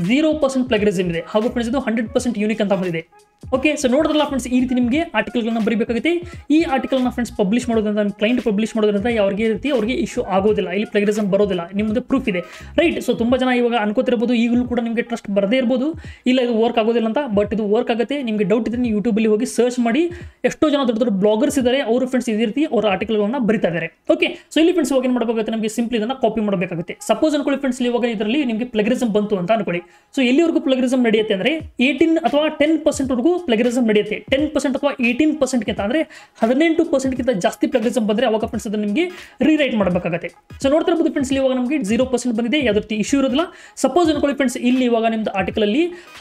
0% ಪ್ಲೆಗರಿಸಮ್ ಇದೆ. ಹಾಗೂ ಫ್ರೆಂಡ್ಸ್ ಇದು 100% ಯೂನಿಕ್ ಅಂತ ಬಂದಿದೆ. ಓಕೆ, ಸೊ ನೋಡಿದ್ರಲ್ಲ ಫ್ರೆಂಡ್ಸ್, ಈ ರೀತಿ ನಿಮಗೆ ಆರ್ಟಿಕಲ್ಗಳನ್ನ ಬರೀಬೇಕಾಗುತ್ತೆ. ಈ ಆರ್ಟಿಕಲ್ನ ಫ್ರೆಂಡ್ಸ್ ಪಬ್ಲಿಷ್ ಮಾಡೋದ್ರಿಂದ ಕ್ಲೈಂಟ್ ಪಬ್ಲಿಷ್ ಮಾಡೋದ್ರಿಂದ ಯಾವ್ರಿಗೆ ರೀತಿ ಅವ್ರಿಗೆ ಇಶ್ಯೂ ಆಗೋದಿಲ್ಲ, ಇಲ್ಲಿ ಪ್ಲೆಗರಿಸಮ್ ಬರೋದಿಲ್ಲ, ನಿಮ್ಮ ಮುಂದೆ ಪ್ರೂಫ್ ಇದೆ. ರೈಟ್, ಸೊ ತುಂಬ ಜನ ಇವಾಗ ಅನ್ಕೋತಿರ್ಬೋದು, ಈಗಲೂ ಕೂಡ ನಿಮಗೆ ಟ್ರಸ್ಟ್ ಬರದೇ ಇರ್ಬೋದು, ಇಲ್ಲ ಇದು ವರ್ಕ್ ಆಗೋದಿಲ್ಲ ಅಂತ. ಬಟ್ ಇದು ವರ್ಕ್ ಆಗುತ್ತೆ. ನಿಮಗೆ ಡೌಟ್ ಇದ್ರೆ ನೀವು ಯೂಟ್ಯೂಬಲ್ಲಿ ಹೋಗಿ ಸರ್ಚ್ ಮಾಡಿ. ಎಷ್ಟೋ ಜನ ದೊಡ್ಡ ದೊಡ್ಡ ಬ್ಲಾಗರ್ಸ್ ಇದ್ದಾರೆ, ಅವರು ಫ್ರೆಂಡ್ಸ್ ಇದೇ ರೀತಿ ಅವರ ಆರ್ಟಿಕಲ್ಗಳನ್ನ ಬರಿತಾ ಇದ್ದಾರೆ. ಓಕೆ, ಸೊ ಇಲ್ಲಿ ಫ್ರೆಂಡ್ಸ್ ಇವಾಗ ಏನು ಮಾಡಬೇಕಾಗುತ್ತೆ, ನಮಗೆ ಸಿಂಪ್ಲಿ ಇದನ್ನ ಕಾಪಿ ಮಾಡಬೇಕಾಗುತ್ತೆ. ಸಪೋಸ್ ಅನ್ಕೊಳ್ಳಿ ಫ್ರೆಂಡ್ಸ್ ಇವಾಗ ಇದರಲ್ಲಿ ನಿಮಗೆ ಪ್ಲೆಗರಿಸಮ್ ಬಂತು ಅಂತ ಅನ್ಕೊಳ್ಳಿ. ಸೊ ಎಲ್ಲಿವರೆಗೂ ಪ್ಲೆಗರಿಸಮ್ ನಡೆಯುತ್ತೆ ಅಂದ್ರೆ 18 ಅಥವಾ 10% ವರೆಗೂ ಪ್ಲೆಗರಿಸಮ್ ನಡೆಯುತ್ತೆ. 10% ಅಥವಾ 18% ಅಂದ್ರೆ 18% ಜಾಸ್ತಿ ಪ್ಲೆಗರಿಸಮ್ ಬಂದ್ರೆ ಅವಾಗ ಫ್ರೆಂಡ್ಸ್ ಅದನ್ನ ನಿಮಗೆ ರೀರೈಟ್ ಮಾಡಬೇಕಾಗುತ್ತೆ. ಸೊ ನೋಡ್ತಾ ಇರಬಹುದು ಫ್ರೆಂಡ್ಸ್ ಇವಾಗ ನಮಗೆ 0% ಬಂದಿದೆ, ಯಾವುದೇ ರೀತಿ ಇಶ್ಯೂ ಇರೋದಿಲ್ಲ. ಸಪೋಸ್ ಅನ್ಕೊಳ್ಳಿ ಫ್ರೆಂಡ್ಸ್ ಇಲ್ಲಿ ಇವಾಗ ನಿಮ್ದು ಆರ್ಟಿಕಲ್ ಅಲ್ಲಿ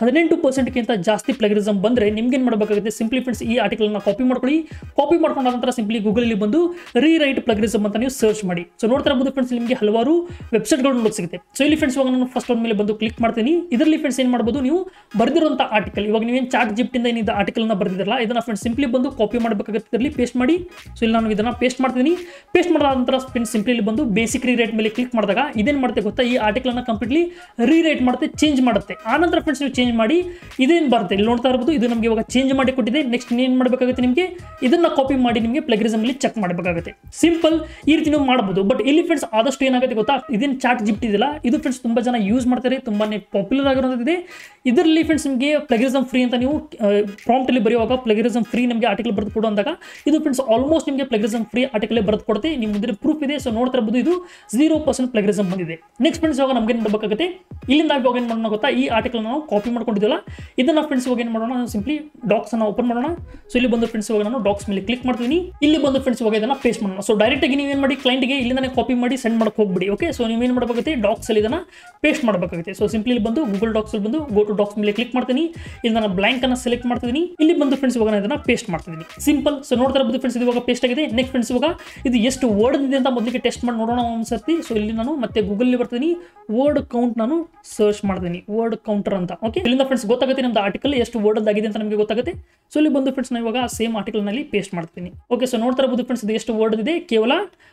18% ಜಾಸ್ತಿ ಪ್ಲೆಗರಿಸಮ್ ಬಂದ್ರೆ ನಿಮ್ಗೆ ಏನು ಮಾಡಬೇಕಾಗುತ್ತೆ, ಸಿಂಪ್ಲಿ ಫ್ರೆಂಡ್ಸ್ ಈ ಆರ್ಟಿಕಲ್ ನ ಕಾಪಿ ಮಾಡ್ಕೊಳ್ಳಿ. ಕಾಪಿ ಮಾಡ್ಕೊಂಡ ನಂತರ ಸಿಂಪ್ಲಿ ಗೂಗಲ್ ಅಲ್ಲಿ ಬಂದು ರೀರೈಟ್ ಪ್ಲೆಗರಿಸಮ್ ಅಂತ ನೀವು ಸರ್ಚ್ ಮಾಡಿ. ಸೊ ನೋಡ್ತಾ ಇರಬಹುದು ಫ್ರೆಂಡ್ಸ್ ನಿಮಗೆ ಹಲವಾರು ವೆಬ್ಸೈಟ್ಗಳು ನೋಡೋಕೆ ಸಿಗುತ್ತೆ. ಸೊ ಇಲ್ಲಿ ಫ್ರೆಂಡ್ಸ್ ಇವಾಗ ನಾನು ಫಸ್ಟ್ ಒಂದ್ ಮೇಲೆ ಬಂದು ಕ್ಲಿಕ್ ಮಾಡ್ತೀನಿ. ಇದರಲ್ಲಿ ಫ್ರೆಂಡ್ಸ್ ಏನು ಮಾಡಬಹುದು, ನೀವು ಬರೆದಿರುವಂತ ಆರ್ಟಿಕಲ್ ಇವಾಗ ನೀವೇನು ಚಾಟ್ ಜಿಪಿಟಿಯಿಂದ ಏನಿದೆ ಆರ್ಟಿಕಲ್ ನ ಬರೆದಿರಲ್ಲ, ಇದನ್ನ ಫ್ರೆಂಡ್ಸ್ ಸಿಂಪ್ಲಿ ಬಂದು ಕಾಪಿ ಮಾಡಬೇಕಾಗುತ್ತೆ, ಇದರಲ್ಲಿ ಪೇಸ್ಟ್ ಮಾಡಿ. ಸೊ ಇಲ್ಲಿ ನಾನು ಇದನ್ನ ಪೇಸ್ಟ್ ಮಾಡ್ತೀನಿ. ಪೇಸ್ಟ್ ಮಾಡಿದ ನಂತರ ಫ್ರೆಂಡ್ಸ್ ಸಿಂಪ್ಲಿ ಇಲ್ಲಿ ಬಂದು ಬೇಸಿಕ್ ರೀರೈಟ್ ಮೇಲೆ ಕ್ಲಿಕ್ ಮಾಡಿದಾಗ ಇದೇನು ಮಾಡುತ್ತೆ ಗೊತ್ತಾ, ಈ ಆರ್ಟಿಕಲ್ ಅನ್ನ ಕಂಪ್ಲೀಟ್ಲಿ ರೀರೈಟ್ ಮಾಡುತ್ತೆ, ಚೇಂಜ್ ಮಾಡುತ್ತೆ. ಆ ನಂತರ ಫ್ರೆಂಡ್ಸ್ ನೀವು ಚೇಂಜ್ ಮಾಡಿ ಇದೇನು ಬರುತ್ತೆ ಇಲ್ಲಿ ನೋಡ್ತಾ ಇರಬಹುದು, ಇದು ನಮಗೆ ಇವಾಗ ಚೇಂಜ್ ಮಾಡಿ ಕೊಟ್ಟಿದೆ. ನೆಕ್ಸ್ಟ್ ಏನು ಮಾಡಬೇಕಾಗುತ್ತೆ, ನಿಮಗೆ ಇದನ್ನ ಕಾಪಿ ಮಾಡಿ ನಿಮಗೆ ಪ್ಲೆಗರಿಸಮ್ ಅಲ್ಲಿ ಚೆಕ್ ಮಾಡಬೇಕಾಗುತ್ತೆ. ಸಿಂಪಲ್, ಈ ರೀತಿ ನೀವು ಮಾಡಬಹುದು. ಬಟ್ ಇಲ್ಲಿ ಫ್ರೆಂಡ್ಸ್ ಆದಷ್ಟು ಏನಾಗುತ್ತೆ ಗೊತ್ತಾ, ಇದೇನು ಚಾಟ್ ಜಿಪಿಟಿ ಇದೆಯಲ್ಲ, ಇದು ಫ್ರೆಂಡ್ಸ್ ತುಂಬಾ ಜನ ಯೂಸ್ ಮಾಡ್ತಾರೆ, ತುಂಬಾನೇ ಪಾಪ್ಯುಲರ್ ಆಗಿರೋದಿದೆ. ಇದರಲ್ಲಿ ಫ್ರೆಂಡ್ಸ್ ನಿಮಗೆ ಪ್ಲೆಗರಿಸಮ್ ಫ್ರೀ ಅಂತ ನೀವು ಪ್ರಾಂಪ್ಟ್ ಅಲ್ಲಿ ಬರೆಯುವಾಗ ಪ್ಲೆಗರಿಸಮ್ ಫ್ರೀ ನಮಗೆ ಆರ್ಟಿಕಲ್ ಬರೆದು ಕೊಡು ಅಂದಾಗ ಇದು ಫ್ರೆಂಡ್ಸ್ ಆಲ್ಮೋಸ್ಟ್ ನಿಮಗೆ ಪ್ಲೆಗರಿಸಮ್ ಫ್ರೀ ಆರ್ಟಿಕಲ್ ಬರೆದು ಕೊಡುತ್ತೆ. ನಿಮ್ಮ ಮುಂದೆ ಪ್ರೂಫ್ ಇದೆ. ಸೊ ನೋಡ್ತಾ ಇರಬಹುದು ಇದು 0% ಪ್ಲೆಗರಿಸಮ್ ಬಂದಿದೆ. ನೆಕ್ಸ್ಟ್ ಫ್ರೆಂಡ್ಸ್ ಇವಾಗ ನಮ್ಗೆ ಏನು ಮಾಡಬೇಕಾಗುತ್ತೆ, ಇಲ್ಲಿಂದ ಇವಾಗ ಏನು ಮಾಡೋಣ ಗೊತ್ತಾ, ಈ ಆರ್ಟಿಕಲ್ ನಾವು ಕಾಪಿ ಮಾಡ್ಕೊಂಡಿದ್ದೀವಲ್ಲ, ಇದನ್ನ ಫ್ರೆಂಡ್ಸ್ ಇವಾಗ ಏನು ಮಾಡೋಣ, ಸಿಂಪ್ಲಿ ಡಾಕ್ಸ್ ಅನ್ನು ಓಪನ್ ಮಾಡೋಣ. ಸೊ ಇಲ್ಲಿ ಬಂದು ಫ್ರೆಂಡ್ಸ್ ಇವಾಗ ನಾನು ಡಾಕ್ಸ್ ಮೇಲೆ ಕ್ಲಿಕ್ ಮಾಡ್ತೀನಿ. ಇಲ್ಲಿ ಬಂದು ಫ್ರೆಂಡ್ಸ್ ಇವಾಗ ಇದನ್ನ ಪೇಸ್ಟ್ ಮಾಡೋಣ. ಸೊ ಡೈರೆಕ್ಟ್ ಆಗಿ ನೀವು ಏನು ಮಾಡಿ ಕ್ಲೈಂಟ್ಗೆ ಇಲ್ಲಿಂದಾನೆ ಕಾಪಿ ಮಾಡಿ ಸೆಂಡ್ ಮಾಡಕ್ಕೆ ಹೋಗ್ಬಿಡಿ. ಓಕೆ, ಸೊ ನೀವು ಏನು ಮಾಡಬೇಕಾಗುತ್ತೆ, ಡಾಕ್ಸ್ ಅಲ್ಲಿ ಇದನ್ನ ಪೇಸ್ಟ್ ಮಾಡಬೇಕಾಗುತ್ತೆ. ಸೊ ಸಿಂಪ್ಲಿ ಇಲ್ಲಿ ಬಂದು ಗೂಗಲ್ ಡಾಕ್ಸ್ ಅಲ್ಲಿ ಬಂದು ಗೋ ಟು ಡಾಕ್ಸ್ ಮೇಲೆ ಕ್ಲಿಕ್ ಮಾಡ್ತೀನಿ. ಇಲ್ಲಿ ನಾನು ಬ್ಲಾಂಕ್ ಅನ್ನ ಸೆಲೆಕ್ಟ್ ಮಾಡ್ತಿದ್ದೀನಿ. ಇಲ್ಲಿ ಬಂದು ಫ್ರೆಂಡ್ಸ್ ಇವಾಗ ನಾನು ಇದನ್ನ ಪೇಸ್ಟ್ ಮಾಡ್ತಿದ್ದೀನಿ. ಸಿಂಪಲ್. ಸೊ ನೋಡ್ತಾ ಇರಬಹುದು ಫ್ರೆಂಡ್ಸ್ ಇವಾಗ ಪೇಸ್ಟ್ ಆಗಿದೆ. ನೆಕ್ಸ್ಟ್ ಫ್ರೆಂಡ್ಸ್ ಇವಾಗ ಇದು ಎಷ್ಟು ವರ್ಡ್ ಇದೆ ಅಂತ ಮೊದಲಿಗೆ ಟೆಸ್ಟ್ ಮಾಡಿ ನೋಡೋಣ ಒಂದ್ಸರ್ತಿ. ಸೊ ಇಲ್ಲಿ ನಾನು ಮತ್ತೆ ಗೂಗಲ್ ಬರ್ತೀನಿ, ವರ್ಡ್ ಕೌಂಟ್ ನಾನು ಸರ್ಚ್ ಮಾಡ್ತೀನಿ, ವರ್ಡ್ ಕೌಂಟರ್ ಅಂತ. ಓಕೆ, ಇಲ್ಲಿಂದ ಫ್ರೆಂಡ್ಸ್ ಗೊತ್ತಾಗುತ್ತೆ ನಮ್ದು ಆರ್ಟಿಕಲ್ ಎಷ್ಟು ವರ್ಡ್ ಆಗಿದೆ ಅಂತ ನಮಗೆ ಗೊತ್ತಾಗುತ್ತೆ. ಸೊ ಇಲ್ಲಿ ಬಂದು ಫ್ರೆಂಡ್ಸ್ ನಾನು ಇವಾಗ ಸೇಮ್ ಆರ್ಟಿಕಲ್ ನಲ್ಲಿ ಪೇಸ್ಟ್ ಮಾಡ್ತೀನಿ. ಓಕೆ, ಸೊ ನೋಡ್ತಾ ಇರಬಹುದು ಫ್ರೆಂಡ್ಸ್ ಇದು ಎಷ್ಟು ವರ್ಡ್ ಇದೆ, ಕೇವಲ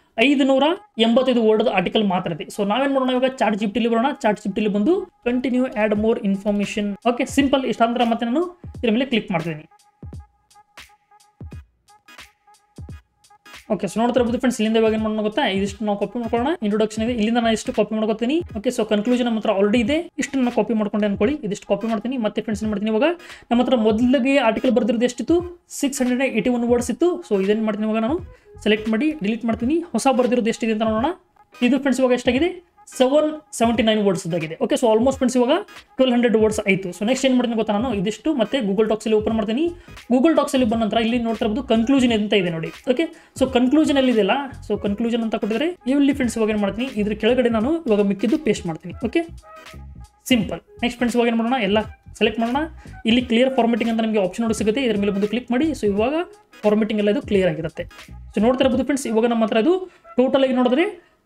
585 ವರ್ಡ್ ಆರ್ಟಿಕಲ್ ಮಾತ್ರ ಇದೆ. ಸೊ ನಾವೇನ್ ಮಾಡೋಣ ಇವಾಗ ಚಾಟ್ ಜಿಪಿಟಿಲಿ ಬರೋಣ. ಚಾಟ್ ಜಿಪಿಟಿಲಿ ಬಂದು continue add more information. Okay, simple. ಇಷ್ಟಾಂತರ ಮತ್ತೆ ನಾನು ಇದರ ಮೇಲೆ ಕ್ಲಿಕ್ ಮಾಡ್ತೀನಿ. ಓಕೆ, ಸೊ ನೋಡ್ತಾ ಇರಬಹುದು ಫ್ರೆಂಡ್ಸ್ ಇಲ್ಲಿಂದ ಇವಾಗ ಏನು ಮಾಡೋಣ ಗೊತ್ತಾ, ಇದಿಷ್ಟು ನಾವು ಕಾಪಿ ಮಾಡ್ಕೊಳ್ಳೋಣ. ಇಂಟ್ರೊಡಕ್ಷನ್ ಇದೆ, ಇಲ್ಲಿಂದ ನಾನು ಇಷ್ಟು ಕಾಪಿ ಮಾಡ್ಕೊತೀನಿ. ಓಕೆ, ಸೊ ಕನ್ಕ್ಲೂಷನ್ ನಮ್ಮ ಹತ್ರ ಆಲ್ರೆಡಿ ಇದೆ, ಇಷ್ಟು ನಾನು ಕಾಪಿ ಮಾಡ್ಕೊಂಡೆ ಅನ್ಕೊಳ್ಳಿ. ಇದಿಷ್ಟು ಕಾಪಿ ಮಾಡ್ತೀನಿ. ಮತ್ತೆ ಫ್ರೆಂಡ್ಸ್ ಏನು ಮಾಡ್ತೀನಿ, ಇವಾಗ ನಮ್ಮ ಹತ್ರ ಮೊದಲಿಗೆ ಆರ್ಟಿಕಲ್ ಬರ್ದಿರೋದು ಎಷ್ಟಿತ್ತು, 681 ವರ್ಡ್ಸ್ ಇತ್ತು. ಸೊ ಇದನ್ನು ಮಾಡ್ತೀನಿ, ಇವಾಗ ನಾನು ಸೆಲೆಕ್ಟ್ ಮಾಡಿ ಡಿಲೀಟ್ ಮಾಡ್ತೀನಿ. ಹೊಸ ಬರ್ದಿರೋದು ಎಷ್ಟಿದೆ ಅಂತ ನೋಡೋಣ. ಇದು ಫ್ರೆಂಡ್ಸ್ ಇವಾಗ ಎಷ್ಟಾಗಿದೆ, 779 ವರ್ಡ್ಸ್ ಆಗಿದೆ. ಓಕೆ, ಸೊ ಆಲ್ಮೋಸ್ಟ್ ಫ್ರೆಂಡ್ಸ್ ಇವಾಗ 1200 ವರ್ಡ್ಸ್ ಆಯಿತು. ಸೊ ನೆಕ್ಸ್ಟ್ ಏನು ಮಾಡ್ತೀನಿ ಗೊತ್ತಾ, ನಾನು ಇದಿಷ್ಟು ಮತ್ತೆ ಗೂಗಲ್ ಡಾಕ್ಸ್ ಅಲ್ಲಿ ಓಪನ್ ಮಾಡ್ತೀನಿ. ಗೂಗಲ್ ಡಾಕ್ಸ್ ಅಲ್ಲಿ ಬಂದ ನಂತರ ಇಲ್ಲಿ ನೋಡ್ತಾ ಇರಬಹುದು ಕನ್ಕ್ಲೂಷನ್ ಅಂತ ಇದೆ ನೋಡಿ. ಓಕೆ, ಸೊ ಕನ್ಕ್ಲೂಷನ್ ಅಲ್ಲಿ ಇದೆಯಲ್ಲ, ಸೊ ಕನ್ಕ್ಲೂಷನ್ ಅಂತ ಕೊಟ್ಟಿದ್ದಾರೆ. ಇಲ್ಲಿ ಫ್ರೆಂಡ್ಸ್ ಇವಾಗ ಏನು ಮಾಡ್ತೀನಿ, ಇದ್ರ ಕೆಳಗಡೆ ನಾನು ಇವಾಗ ಮಿಕ್ಕಿದ್ದು ಪೇಸ್ಟ್ ಮಾಡ್ತೀನಿ. Okay, simple. ನೆಕ್ಸ್ಟ್ ಫ್ರೆಂಡ್ಸ್ ಇವಾಗ ಏನು ಮಾಡೋಣ, ಎಲ್ಲ ಸೆಲೆಕ್ಟ್ ಮಾಡೋಣ. ಇಲ್ಲಿ ಕ್ಲಿಯರ್ ಫಾರ್ಮೆಟಿಂಗ್ ಅಂತ ನಮಗೆ ಆಪ್ಷನ್ ನೋಡಿ ಸಿಗುತ್ತೆ, ಇದರ ಮೇಲೆ ಬಂದು ಕ್ಲಿಕ್ ಮಾಡಿ. ಸೊ ಇವಾಗ ಫಾರ್ಮೆಟಿಂಗ್ ಎಲ್ಲ ಇದು ಕ್ಲಿಯರ್ ಆಗಿರುತ್ತೆ. ಸೊ ನೋಡ್ತಾ ಇರಬಹುದು ಫ್ರೆಂಡ್ಸ್ ಇವಾಗ ನಮ್ಮ ಹತ್ರ ಇದು ಟೋಟಲ್ ಆಗಿ ನೋಡಿದ್ರೆ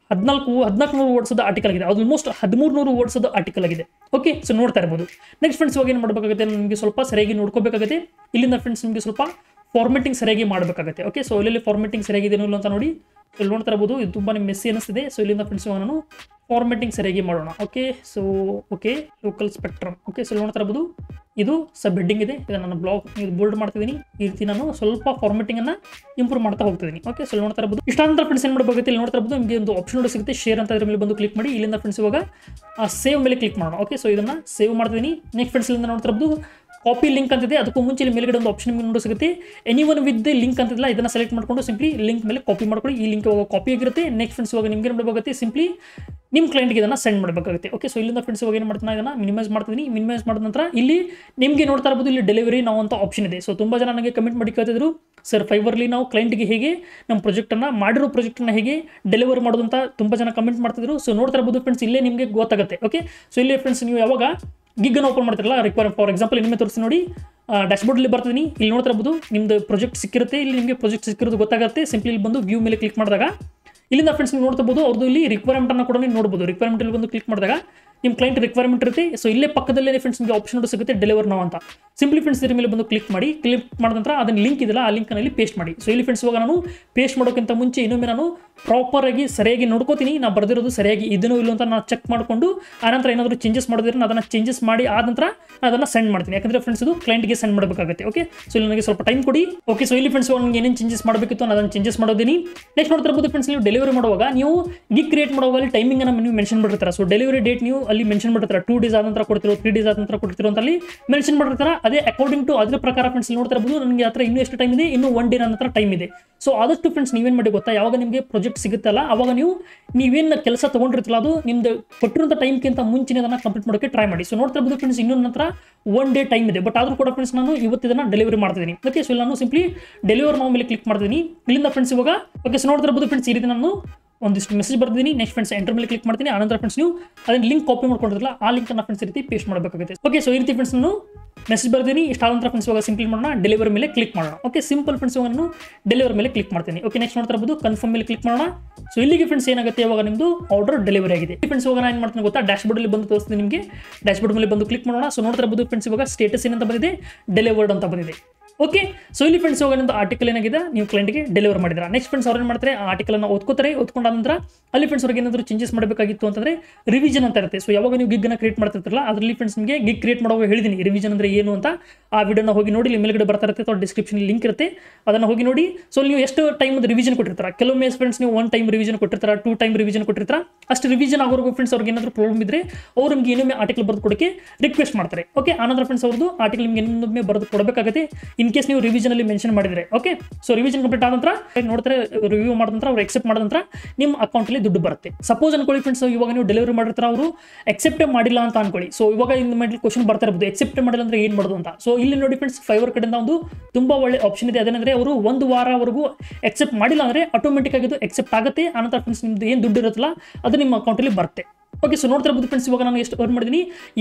1400 ವರ್ಡ್ಸದ ಆರ್ಟಿಕಲ್ ಆಗಿದೆ, ಆಲ್ಮೋಸ್ಟ್ 1300 ವರ್ಡ್ಸದ ಆರ್ಟಿಕಲ್ ಆಗಿದೆ. ಓಕೆ, ಸೊ ನೋಡ್ತಾ ಇರ್ಬೋದು. ನೆಕ್ಸ್ಟ್ ಫ್ರೆಂಡ್ಸ್ ಇವಾಗ ಏನು ಮಾಡಬೇಕಾಗುತ್ತೆ, ನಿಮಗೆ ಸ್ವಲ್ಪ ಸರಿಯಾಗಿ ನೋಡ್ಕೋಬೇಕಾಗುತ್ತೆ. ಇಲ್ಲಿಂದ ಫ್ರೆಂಡ್ಸ್ ನಿಮಗೆ ಸ್ವಲ್ಪ ಫಾರ್ಮೆಟಿಂಗ್ ಸರಿಯಾಗಿ ಮಾಡಬೇಕಾಗುತ್ತೆ. ಓಕೆ, ಸೊ ಇಲ್ಲಿ ಫಾರ್ಮೆಟಿಂಗ್ ಸರಿಯಾಗಿದೆ ಅಂತ ನೋಡಿ, ಇಲ್ಲಿ ನೋಡ್ತಾ ಇರ್ಬೋದು. ಇದು ತುಂಬಾ ಮೆಸ್ಸಿ ಅನಿಸ್ತಿದೆ. ಸೊ ಇಲ್ಲಿಂದ ಫ್ರೆಂಡ್ಸ್ ನಾನು ಫಾರ್ಮೆಟಿಂಗ್ ಸರಿಯಾಗಿ ಮಾಡೋಣ. Okay, so okay, local Spectrum. Okay, so ನೋಡ್ತಾ ಇರ್ಬೋದು, ಇದು ಸಬ್ ಹೆಡ್ಡಿಂಗ್ ಇದೆ. ಇದು ನಾನು ಬ್ಲಾಗ್ ಇದು ಬೋಲ್ಡ್ ಮಾಡ್ತಿದ್ದೀನಿ. ಈ ರೀತಿ ನಾನು ಸ್ವಲ್ಪ ಫಾರ್ಮೆಟಿಂಗ್ ಅನ್ನ ಇಂಪ್ರೂವ್ ಮಾಡ್ತಾ ಹೋಗ್ತಿದ್ದೀನಿ. ಓಕೆ, ಸೊ ನೋಡ್ತಾ ಇರ್ಬೋದು. ಇಷ್ಟಾಂತರ ಫ್ರೆಂಡ್ಸ್ ಏನು ಮಾಡಬೇಕಾಗುತ್ತೆ, ಇಲ್ಲಿ ನೋಡ್ತಾ ಇರ್ಬೋದು ನಿಮಗೆ ಒಂದು ಆಪ್ಷನ್ ಸಿಗುತ್ತೆ, ಶೇರ್ ಅಂತ ಇದ್ರ ಮೇಲೆ ಬಂದು ಕ್ಲಿಕ್ ಮಾಡಿ. ಇಲ್ಲಿಂದ ಫ್ರೆಂಡ್ಸ್ ಇವಾಗ ಸೇವ್ ಮೇಲೆ ಕ್ಲಿಕ್ ಮಾಡೋಣ. ಓಕೆ, ಸೊ ಇದನ್ನ ಸೇವ್ ಮಾಡ್ತಿದ್ದೀನಿ. ನೆಕ್ಸ್ಟ್ ಫ್ರೆಂಡ್ಸ್ ಇಲ್ಲಿಂದ ನೋಡ್ತಾ ಇರ್ಬೋದು ಕಾಪಿ ಲಿಂಕ್ ಅಂತಿದೆ. ಅದಕ್ಕೂ ಮುಂಚೆ ಇಲ್ಲಿ ಮೇಲ್ಗಡೆ ಒಂದು ಆಪ್ಷನ್ ನಿಮಗೆ ಸಿಗುತ್ತೆ, ಎನಿವನ್ ವಿತ್ ದ ಲಿಂಕ್ ಅಂತಿಲ್ಲ. ಇದನ್ನ ಸೆಲೆಕ್ಟ್ ಮಾಡ್ಕೊಂಡು ಸಿಂಪ್ಲಿ ಲಿಂಕ್ ಮೇಲೆ ಕಾಪಿ ಮಾಡ್ಕೊಳ್ಳಿ. ಈ ಲಿಂಕ್ ಇವಾಗ ಕಾಪಿ ಆಗಿರುತ್ತೆ. ನೆಕ್ಸ್ಟ್ ಫ್ರೆಂಡ್ಸ್ ಇವಾಗ ನಿಮ್ಗೆ ಏನು ಮಾಡಬೇಕಾಗುತ್ತೆ, ಸಿಂಪ್ಲಿ ನಿಮ್ಮ ಕ್ಲೈಂಟ್ಗೆ ಇದನ್ನು ಸೆಂಡ್ ಮಾಡಬೇಕಾಗುತ್ತೆ. ಓಕೆ, ಸೊ ಇಲ್ಲಿಂದ ಫ್ರೆಂಡ್ಸ್ ಇವಾಗ ಏನು ಮಾಡ್ತೀನಿ, ಇದನ್ನು ಮಿನಿಮೈಸ್ ಮಾಡ್ತೀನಿ. ಮಿನಿಮೈಸ್ ಮಾಡಿದ ನಂತರ ಇಲ್ಲಿ ನಿಮಗೆ ನೋಡ್ತಾ ಇರ್ಬೋದು, ಇಲ್ಲಿ ಡೆಲಿವರಿ ನಾವು ಅಂತ ಆಪ್ಷನ್ ಇದೆ. ಸೊ ತುಂಬ ಜನ ನನಗೆ ಕಮೆಂಟ್ ಮಾಡಿ ಕೇಳ್ತಿದ್ರು, ಸರ್ ಫೈವರ್ಲಿ ನಾವು ಕ್ಲೈಂಟ್ಗೆ ಹೇಗೆ ನಮ್ಮ ಪ್ರಾಜೆಕ್ಟನ್ನು ಮಾಡಿರೋ ಪ್ರಾಜೆಕ್ಟನ್ನು ಹೇಗೆ ಡೆಲಿವರ್ ಮಾಡೋದು ಅಂತ ತುಂಬ ಜನ ಕಮೆಂಟ್ ಮಾಡ್ತಿದ್ರು. ಸೊ ನೋಡ್ತಾ ಇರ್ಬೋದು ಫ್ರೆಂಡ್ಸ್, ಇಲ್ಲೇ ನಿಮಗೆ ಗೊತ್ತಾಗುತ್ತೆ. ಓಕೆ, ಸೊ ಇಲ್ಲಿ ಫ್ರೆಂಡ್ಸ್ ನೀವು ಯಾವಾಗ ಗಿಗ್ಗನ್ನು ಓಪನ್ ಮಾಡ್ತಿರಲ್ಲ, ಫಾರ್ ಎಕ್ಸಾಂಪಲ್ ನಿಮಗೆ ತೋರಿಸಿ ನೋಡಿ, ಡ್ಯಾಶ್ಬೋರ್ಡಲ್ಲಿ ಬರ್ತಿದ್ದೀನಿ. ಇಲ್ಲಿ ನೋಡ್ತಾ ಇರ್ಬೋದು ನಿಮ್ದು ಪ್ರಾಜೆಕ್ಟ್ ಸಿಕ್ಕಿರುತ್ತೆ. ಇಲ್ಲಿ ನಿಮಗೆ ಪ್ರಾಜೆಕ್ಟ್ ಸಿಕ್ಕಿರೋದು ಗೊತ್ತಾಗುತ್ತೆ. ಸಿಂಪ್ಲಿ ಇಲ್ಲಿ ಬಂದು ವ್ಯೂ ಮೇಲೆ ಕ್ಲಿಕ್ ಮಾಡಿದಾಗ ಇಲ್ಲಿಂದ ಫ್ರೆಂಡ್ಸ್ ನೀವು ನೋಡ್ಬೋದು, ಅವ್ರದ್ದು ಇಲ್ಲಿ ರಿಕ್ವೈರ್ಮೆಂಟ್ ಅನ್ನು ಕೂಡ ನೀವು ನೋಡ್ಬೋದು. ರಿಕ್ವೈರ್ಮೆಂಟ್ ಇಲ್ಲಿ ಬಂದು ಕ್ಲಿಕ್ ಮಾಡಿದಾಗ ನಿಮ್ಮ ಕ್ಲೈಂಟ್ ರಿಕ್ವೈರ್ಮೆಂಟ್ ಇರುತ್ತೆ. ಸೊ ಇಲ್ಲೇ ಪಕ್ಕದಲ್ಲೇ ಫ್ರೆಂಡ್ಸ್ ನಿಮಗೆ ಆಪ್ಷನ್ ಸಿಗುತ್ತೆ ಡೆಲಿವರ್ ನಾವು ಅಂತ. ಸಿಂಪ್ಲಿ ಫ್ರೆಂಡ್ಸ್ ಇದ್ರ ಮೇಲೆ ಬಂದು ಕ್ಲಿಕ್ ಮಾಡಿದ ನಂತರ ಅದನ್ನ ಲಿಂಕ್ ಇದೆಲ್ಲ ಆ ಲಿಂಕ್ನಲ್ಲಿ ಪೇಸ್ಟ್ ಮಾಡಿ. ಸೊ ಇಲ್ಲಿ ಫ್ರೆಂಡ್ಸ್ ಇವಾಗ ನಾನು ಪೇಸ್ಟ್ ಮಾಡೋಕ್ಕಿಂತ ಮುಂಚೆ ಇನ್ನೊಮ್ಮೆ ನಾನು ಪ್ರಾಪರಾಗಿ ಸರಿಯಾಗಿ ನೋಡ್ಕೋತೀನಿ, ನಾನು ಬರೆದಿರೋದು ಸರಿಯಾಗಿ ಇದನ್ನು ಇಲ್ಲ ಅಂತ ನಾನು ಚೆಕ್ ಮಾಡಿಕೊಂಡು ಆನಂತರ ಏನಾದರೂ ಚೇಂಜಸ್ ಮಾಡೋದ್ರೆ ಅದನ್ನು ಚೇಂಜಸ್ ಮಾಡಿ ಆದ ನಂತರ ಅದನ್ನು ಸೆಂಡ್ ಮಾಡ್ತೀನಿ. ಯಾಕಂದರೆ ಫ್ರೆಂಡ್ಸ್ ಇದು ಕ್ಲೈಂಟ್ಗೆ ಸೆಂಡ್ ಮಾಡಬೇಕಾಗುತ್ತೆ. ಓಕೆ, ಸೊ ಇಲ್ಲಿ ನನಗೆ ಸ್ವಲ್ಪ ಟೈಮ್ ಕೊಡಿ. ಓಕೆ, ಸೊ ಇಲ್ಲಿ ಫ್ರೆಂಡ್ಸ್ ನನಗೆ ಏನೇನು ಚೇಂಜಸ್ ಮಾಡಬೇಕಿತ್ತು ಅದನ್ನು ಚೇಂಜಸ್ ಮಾಡೋದೀನಿ. ನೆಕ್ಸ್ಟ್ ನೋಡ್ತಾ ಇರ್ಬೋದು ಫ್ರೆಂಡ್ಸ್, ನೀವು ಡೆಲಿವರಿ ಮಾಡುವಾಗ ನೀವು ಗಿಗ್ ಕ್ರಿಯೇಟ್ ಮಾಡುವಾಗ ಅಲ್ಲಿ ಟೈಮಿಂಗ್ ಅನ್ನು ನೀವು ಮೆನ್ಷನ್ ಮಾಡಿರ್ತಾರೆ. ಸೊ ಡೆಲಿವರಿ ಡೇಟ್ ನೀವು ಅಲ್ಲಿ ಮೆನ್ಷನ್ ಮಾಡಿರ್ತಾರೆ. 2 days ಆದ ನಂತರ ಕೊಡ್ತಿರೋ, 3 days ಆದ ನಂತರ ಕೊಡ್ತಿರೋ ಅಂತ ಅಲ್ಲಿ ಮೆನ್ಷನ್ ಮಾಡಿರ್ತಾರೆ. ಅದೇ ಅಕಾರ್ಡಿಂಗ್ ಟು ಅದ್ರ ಪ್ರಕಾರ ಫ್ರೆಂಡ್ಸ್ ನೋಡ್ತಾ ಇರ್ಬೋದು, ನನಗೆ ಹತ್ರ ಇನ್ನೂ ಎಷ್ಟು ಟೈಮ್ ಇದೆ, ಇನ್ನೂ 1 day ನನ್ನ ಹತ್ರ ಟೈಮ್ ಇದೆ. ಸೊ ಆದಷ್ಟು ಫ್ರೆಂಡ್ಸ್ ನೀವೇನು ಮಾಡಿ ಗೊತ್ತಾ, ಯಾವಾಗ ನಿಮಗೆ ಪ್ರಾಜೆಕ್ಟ್ ಸಿಗುತ್ತಲ್ಲ ಅವಾಗ ನೀವೇನು ಕೆಲಸ ತೊಗೊಂಡಿರ್ತಿಲ್ಲ ಅದು ನಿಮ್ದು ಕೊಟ್ಟಿರೋಂಥ ಟೈಮ್ಗಿಂತ ಮುಂಚೆನೇ ಅದನ್ನು ಕಂಪ್ಲೀಟ್ ಮಾಡೋಕ್ಕೆ ಟ್ರೈ ಮಾಡಿ. ಸೊ ನೋಡ್ತಾ ಇರ್ಬೋದು ಫ್ರೆಂಡ್ಸ್, ಇನ್ನೂ ನನ್ನ ಹತ್ರ 1 day ಟೈಮ್ ಇದೆ. ಬಟ್ ಆದರೂ ಕೂಡ ಫ್ರೆಂಡ್ಸ್ ನಾನು ಇವತ್ತು ಇದನ್ನು ಡೆಲಿವರಿ ಮಾಡ್ತಿದ್ದೀನಿ. ಓಕೆ, ಸೊ ನಾನು ಸಿಂಪ್ಲಿ ಡೆಲಿವರ್ ನಾವು ಮೇಲೆ ಕ್ಲಿಕ್ ಮಾಡ್ತೀನಿ. ಇಲ್ಲಿಂದ ಫ್ರೆಂಡ್ಸ್ ಇವಾಗ ಓಕೆ, ಸೊ ನೋಡ್ತಾ ಇರ್ಬೋದು ಫ್ರೆಂಡ್ಸ್, ಈ ರೀತಿ ನಾನು ಒಂದಿಷ್ಟು ಮೆಸೇಜ್ ಬರ್ತೀನಿ. ನೆಕ್ಸ್ಟ್ ಫ್ರೆಂಡ್ಸ್ ಎಂಟರ್ ಮೇಲೆ ಕ್ಲಿಕ್ ಮಾಡ್ತೀನಿ. ಆನಂತರ ಫ್ರೆಂಡ್ಸ್ ನೀವು ಅದನ್ನ ಲಿಂಕ್ ಕಾಪಿ ಮಾಡ್ಕೊಂಡಿರಲ್ಲ, ಆ ಲಿಂಕ್ ಅನ್ನ ಫ್ರೆಂಡ್ಸ್ ಈ ರೀತಿ ಪೇಸ್ಟ್ ಮಾಡಬೇಕಾಗುತ್ತೆ. ಓಕೆ, ಸೊ ಈ ರೀತಿ ಫ್ರೆಂಡ್ಸ್ ನಾನು ಮೆಸೇಜ್ ಬರ್ತೀನಿ. ಇಷ್ಟಾದ ನಂತರ ಫ್ರೆಂಡ್ಸ್ ಇವಾಗ ಸಿಂಪಲ್ ಮಾಡೋಣ, ಡೆಲಿವರಿ ಮೇಲೆ ಕ್ಲಿಕ್ ಮಾಡೋಣ. ಓಕೆ, ಸಿಂಪಲ್ ಫ್ರೆಂಡ್ಸ್ ಇವಾಗ ನಾನು ಡೆಲಿವರಿ ಮೇಲೆ ಕ್ಲಿಕ್ ಮಾಡ್ತೀನಿ. ಓಕೆ, ನೆಕ್ಸ್ಟ್ ನೋಡ್ತಾ ಇರ್ಬೋದು ಕನ್ಫರ್ಮ್ ಮೇಲೆ ಕ್ಲಿಕ್ ಮಾಡೋಣ. ಸೊ ಇಲ್ಲಿಗೆ ಫ್ರೆಂಡ್ಸ್ ಏನಾಗುತ್ತೆ, ಇವಾಗ ನಿಮ್ಮದು ಆರ್ಡರ್ ಡೆಲಿವರಿ ಆಗಿದೆ. ಫ್ರೆಂಡ್ಸ್ ಇವಾಗ ನಾನು ಏನು ಮಾಡ್ತೀನಿ ಗೊತ್ತಾ, ಡ್ಯಾಶ್ಬೋರ್ಡ್ ಅಲ್ಲಿ ಬಂದು ತೋರಿಸ್ತೀನಿ ನಿಮಗೆ. ಡ್ಯಾಶ್ಬೋರ್ಡ್ ಮೇಲೆ ಬಂದು ಕ್ಲಿಕ್ ಮಾಡೋಣ. ಸೊ ನೋಡ್ತಾ ಇರ್ಬೋದು ಫ್ರೆಂಡ್ಸ್ ಇವಾಗ ಸ್ಟೇಟಸ್ ಏನಂತ ಬಂದಿದೆ, ಡೆಲಿವರ್ಡ್ ಅಂತ ಬಂದಿದೆ. ಓಕೆ, ಸೊ ಇಲ್ಲಿ ಫ್ರೆಂಡ್ಸ್ ಇವಾಗ ನಿಮ್ಮದು ಆರ್ಟಿಕಲ್ ಏನಾಗಿದೆ ನೀವು ಕ್ಲೈಂಟ್ಗೆ ಡೆಲಿವರ್ ಮಾಡಿದ್ರ. ನೆಕ್ಸ್ಟ್ ಫ್ರೆಂಡ್ಸ್ ಅವ್ರು ಏನು ಮಾಡ್ತಾರೆ, ಆ ಆರ್ಟಿಕಲ್ನ ಓದ್ಕೋತಾರೆ. ಓದ್ಕೊಂಡ ನಂತರ ಅಲ್ಲಿ ಫ್ರೆಂಡ್ಸ್ ಅವ್ರಿಗೆ ಏನಾದರೂ ಚೇಂಜಸ್ ಮಾಡಬೇಕಾಗಿತ್ತು ಅಂತಂದ್ರೆ ರಿವಿಷನ್ ಅಂತ ಇರುತ್ತೆ. ಸೊ ಯಾವಾಗ ನೀವು ಗಿಗ್ನ ಕ್ರಿಯೇಟ್ ಮಾಡ್ತಿರ್ತಾರಲ್ಲ ಅದರಲ್ಲಿ ಫ್ರೆಂಡ್ಸ್ ನಿಮಗೆ ಗಿಗ್ ಕ್ರಿಯೇಟ್ ಮಾಡುವಾಗ ಹೇಳಿದ್ದೀನಿ ರಿವಿಷನ್ ಅಂದ್ರೆ ಏನು ಅಂತ. ಆ ವಿಡಿಯೋನ ಹೋಗಿ ನೋಡಿ, ಇಲ್ಲಿ ಮೇಲ್ಗಡೆ ಬರ್ತಾ ಇರುತ್ತೆ ಅಥವಾ ಡಿಸ್ಕ್ರಿಪ್ಷನ್ ಲಿಂಕ್ ಇರುತ್ತೆ, ಅದನ್ನು ಹೋಗಿ ನೋಡಿ. ಸೊ ನೀವು ಎಷ್ಟು ಟೈಮ್ ರಿವಿಷನ್ ಕೊಟ್ಟಿರ್ತಾರೆ, ಕೆಲವೊಮ್ಮೆ ಫ್ರೆಂಡ್ಸ್ ನೀವು 1 time ರಿವಿಷನ್ ಕೊಟ್ಟಿರ್ತಾರೆ, 2 time ರಿವಿಷನ್ ಕೊಟ್ಟಿರ್ತಾರೆ. ಅಷ್ಟು ರಿವಿಷನ್ ಆಗೋರ್ಗು ಫ್ರೆಂಡ್ಸ್ ಅವ್ರಿಗೆ ಏನಾದರೂ ಪ್ರಾಬ್ಲಮ್ ಇದ್ರೆ ಅವ್ರು ನಿಮಗೆ ಇನ್ನೊಮ್ಮೆ ಆರ್ಟಿಕಲ್ ಬರೆದು ಕೊಡೋಕ್ಕೆ ರಿಕ್ವೆಸ್ಟ್ ಮಾಡ್ತಾರೆ. ಓಕೆ, ಆನಂತರ ಫ್ರೆಂಡ್ಸ್ ಅವ್ರದ್ದು ಆರ್ಟಿಕಲ್ ನಿಮಗೆ ಇನ್ನೊಮ್ಮೆ ಬರೆದು ಕೊಡಬೇಕಾಗುತ್ತೆ ಇನ್ ಕೇಸ್ ನೀವು ರಿವಿಷನ್ ಅಲ್ಲಿ ಮೆನ್ಷನ್ ಮಾಡಿದ್ರೆ. ಓಕೆ, ಸೊ ರಿವಿಷನ್ ಕಂಪ್ಲೀಟ್ ಆದ ನಂತರ ನೋಡ್ತಾರೆ, ರಿವ್ಯೂ ಮಾಡಿದ ನಂತರ ಅವ್ರು ಎಕ್ಸೆಪ್ಟ್ ಮಾಡಿದ ನಂತರ ನಿಮ್ಮ ಅಕೌಂಟಲ್ಲಿ ದುಡ್ಡು ಬರುತ್ತೆ. ಸಪೋಸ್ ಅನ್ಕೊಳ್ಳಿ ಫ್ರೆಂಡ್ಸ್, ಇವಾಗ ನೀವು ಡೆಲಿವರಿ ಮಾಡಿರ್ತಾರೆ, ಅವರು ಎಕ್ಸೆಪ್ಟೇ ಮಾಡಿಲ್ಲ ಅಂತ ಅನ್ಕೊಳ್ಳಿ. ಸೊ ಇವಾಗ ಇನ್ನು ಮೇಲೆ ಕ್ವಶನ್ ಬರ್ತಾ ಇರ್ಬೋದು, ಎಕ್ಸೆಪ್ಟ್ ಮಾಡಿಲ್ಲ ಅಂದ್ರೆ ಏನು ಮಾಡೋದು ಅಂತ. ಸೊ ಇಲ್ಲಿ ನೋಡಿ ಫ್ರೆಂಡ್ಸ್, ಫೈವರ್ ಕಡೆಯಿಂದ ಒಂದು ತುಂಬಾ ಒಳ್ಳೆ ಆಪ್ಷನ್ ಇದೆ. ಅದೇನಂದ್ರೆ ಅವರು 1 ವಾರವರೆಗೂ ಎಕ್ಸೆಪ್ಟ್ ಮಾಡಿಲ್ಲ ಅಂದ್ರೆ ಆಟೋಮೆಟಿಕ್ ಆಗಿ ಅದು ಎಕ್ಸೆಪ್ಟ್ ಆಗುತ್ತೆ. ಆನಂತರ ಫ್ರೆಂಡ್ಸ್ ನಿಮ್ದು ಏನು ದುಡ್ಡು ಇರುತ್ತಲ್ಲ ಅದು ನಿಮ್ಮ ಅಕೌಂಟಲ್ಲಿ ಬರುತ್ತೆ. ಓಕೆ, ಸೊ ನೋಡ್ತಾ ಇರ್ಬೋದು ಫ್ರೆಂಡ್ಸ್, ಇವಾಗ ನಾನು ಎಷ್ಟು ಅರ್ನ್ ಮಾಡಿದ್ದೀನಿ,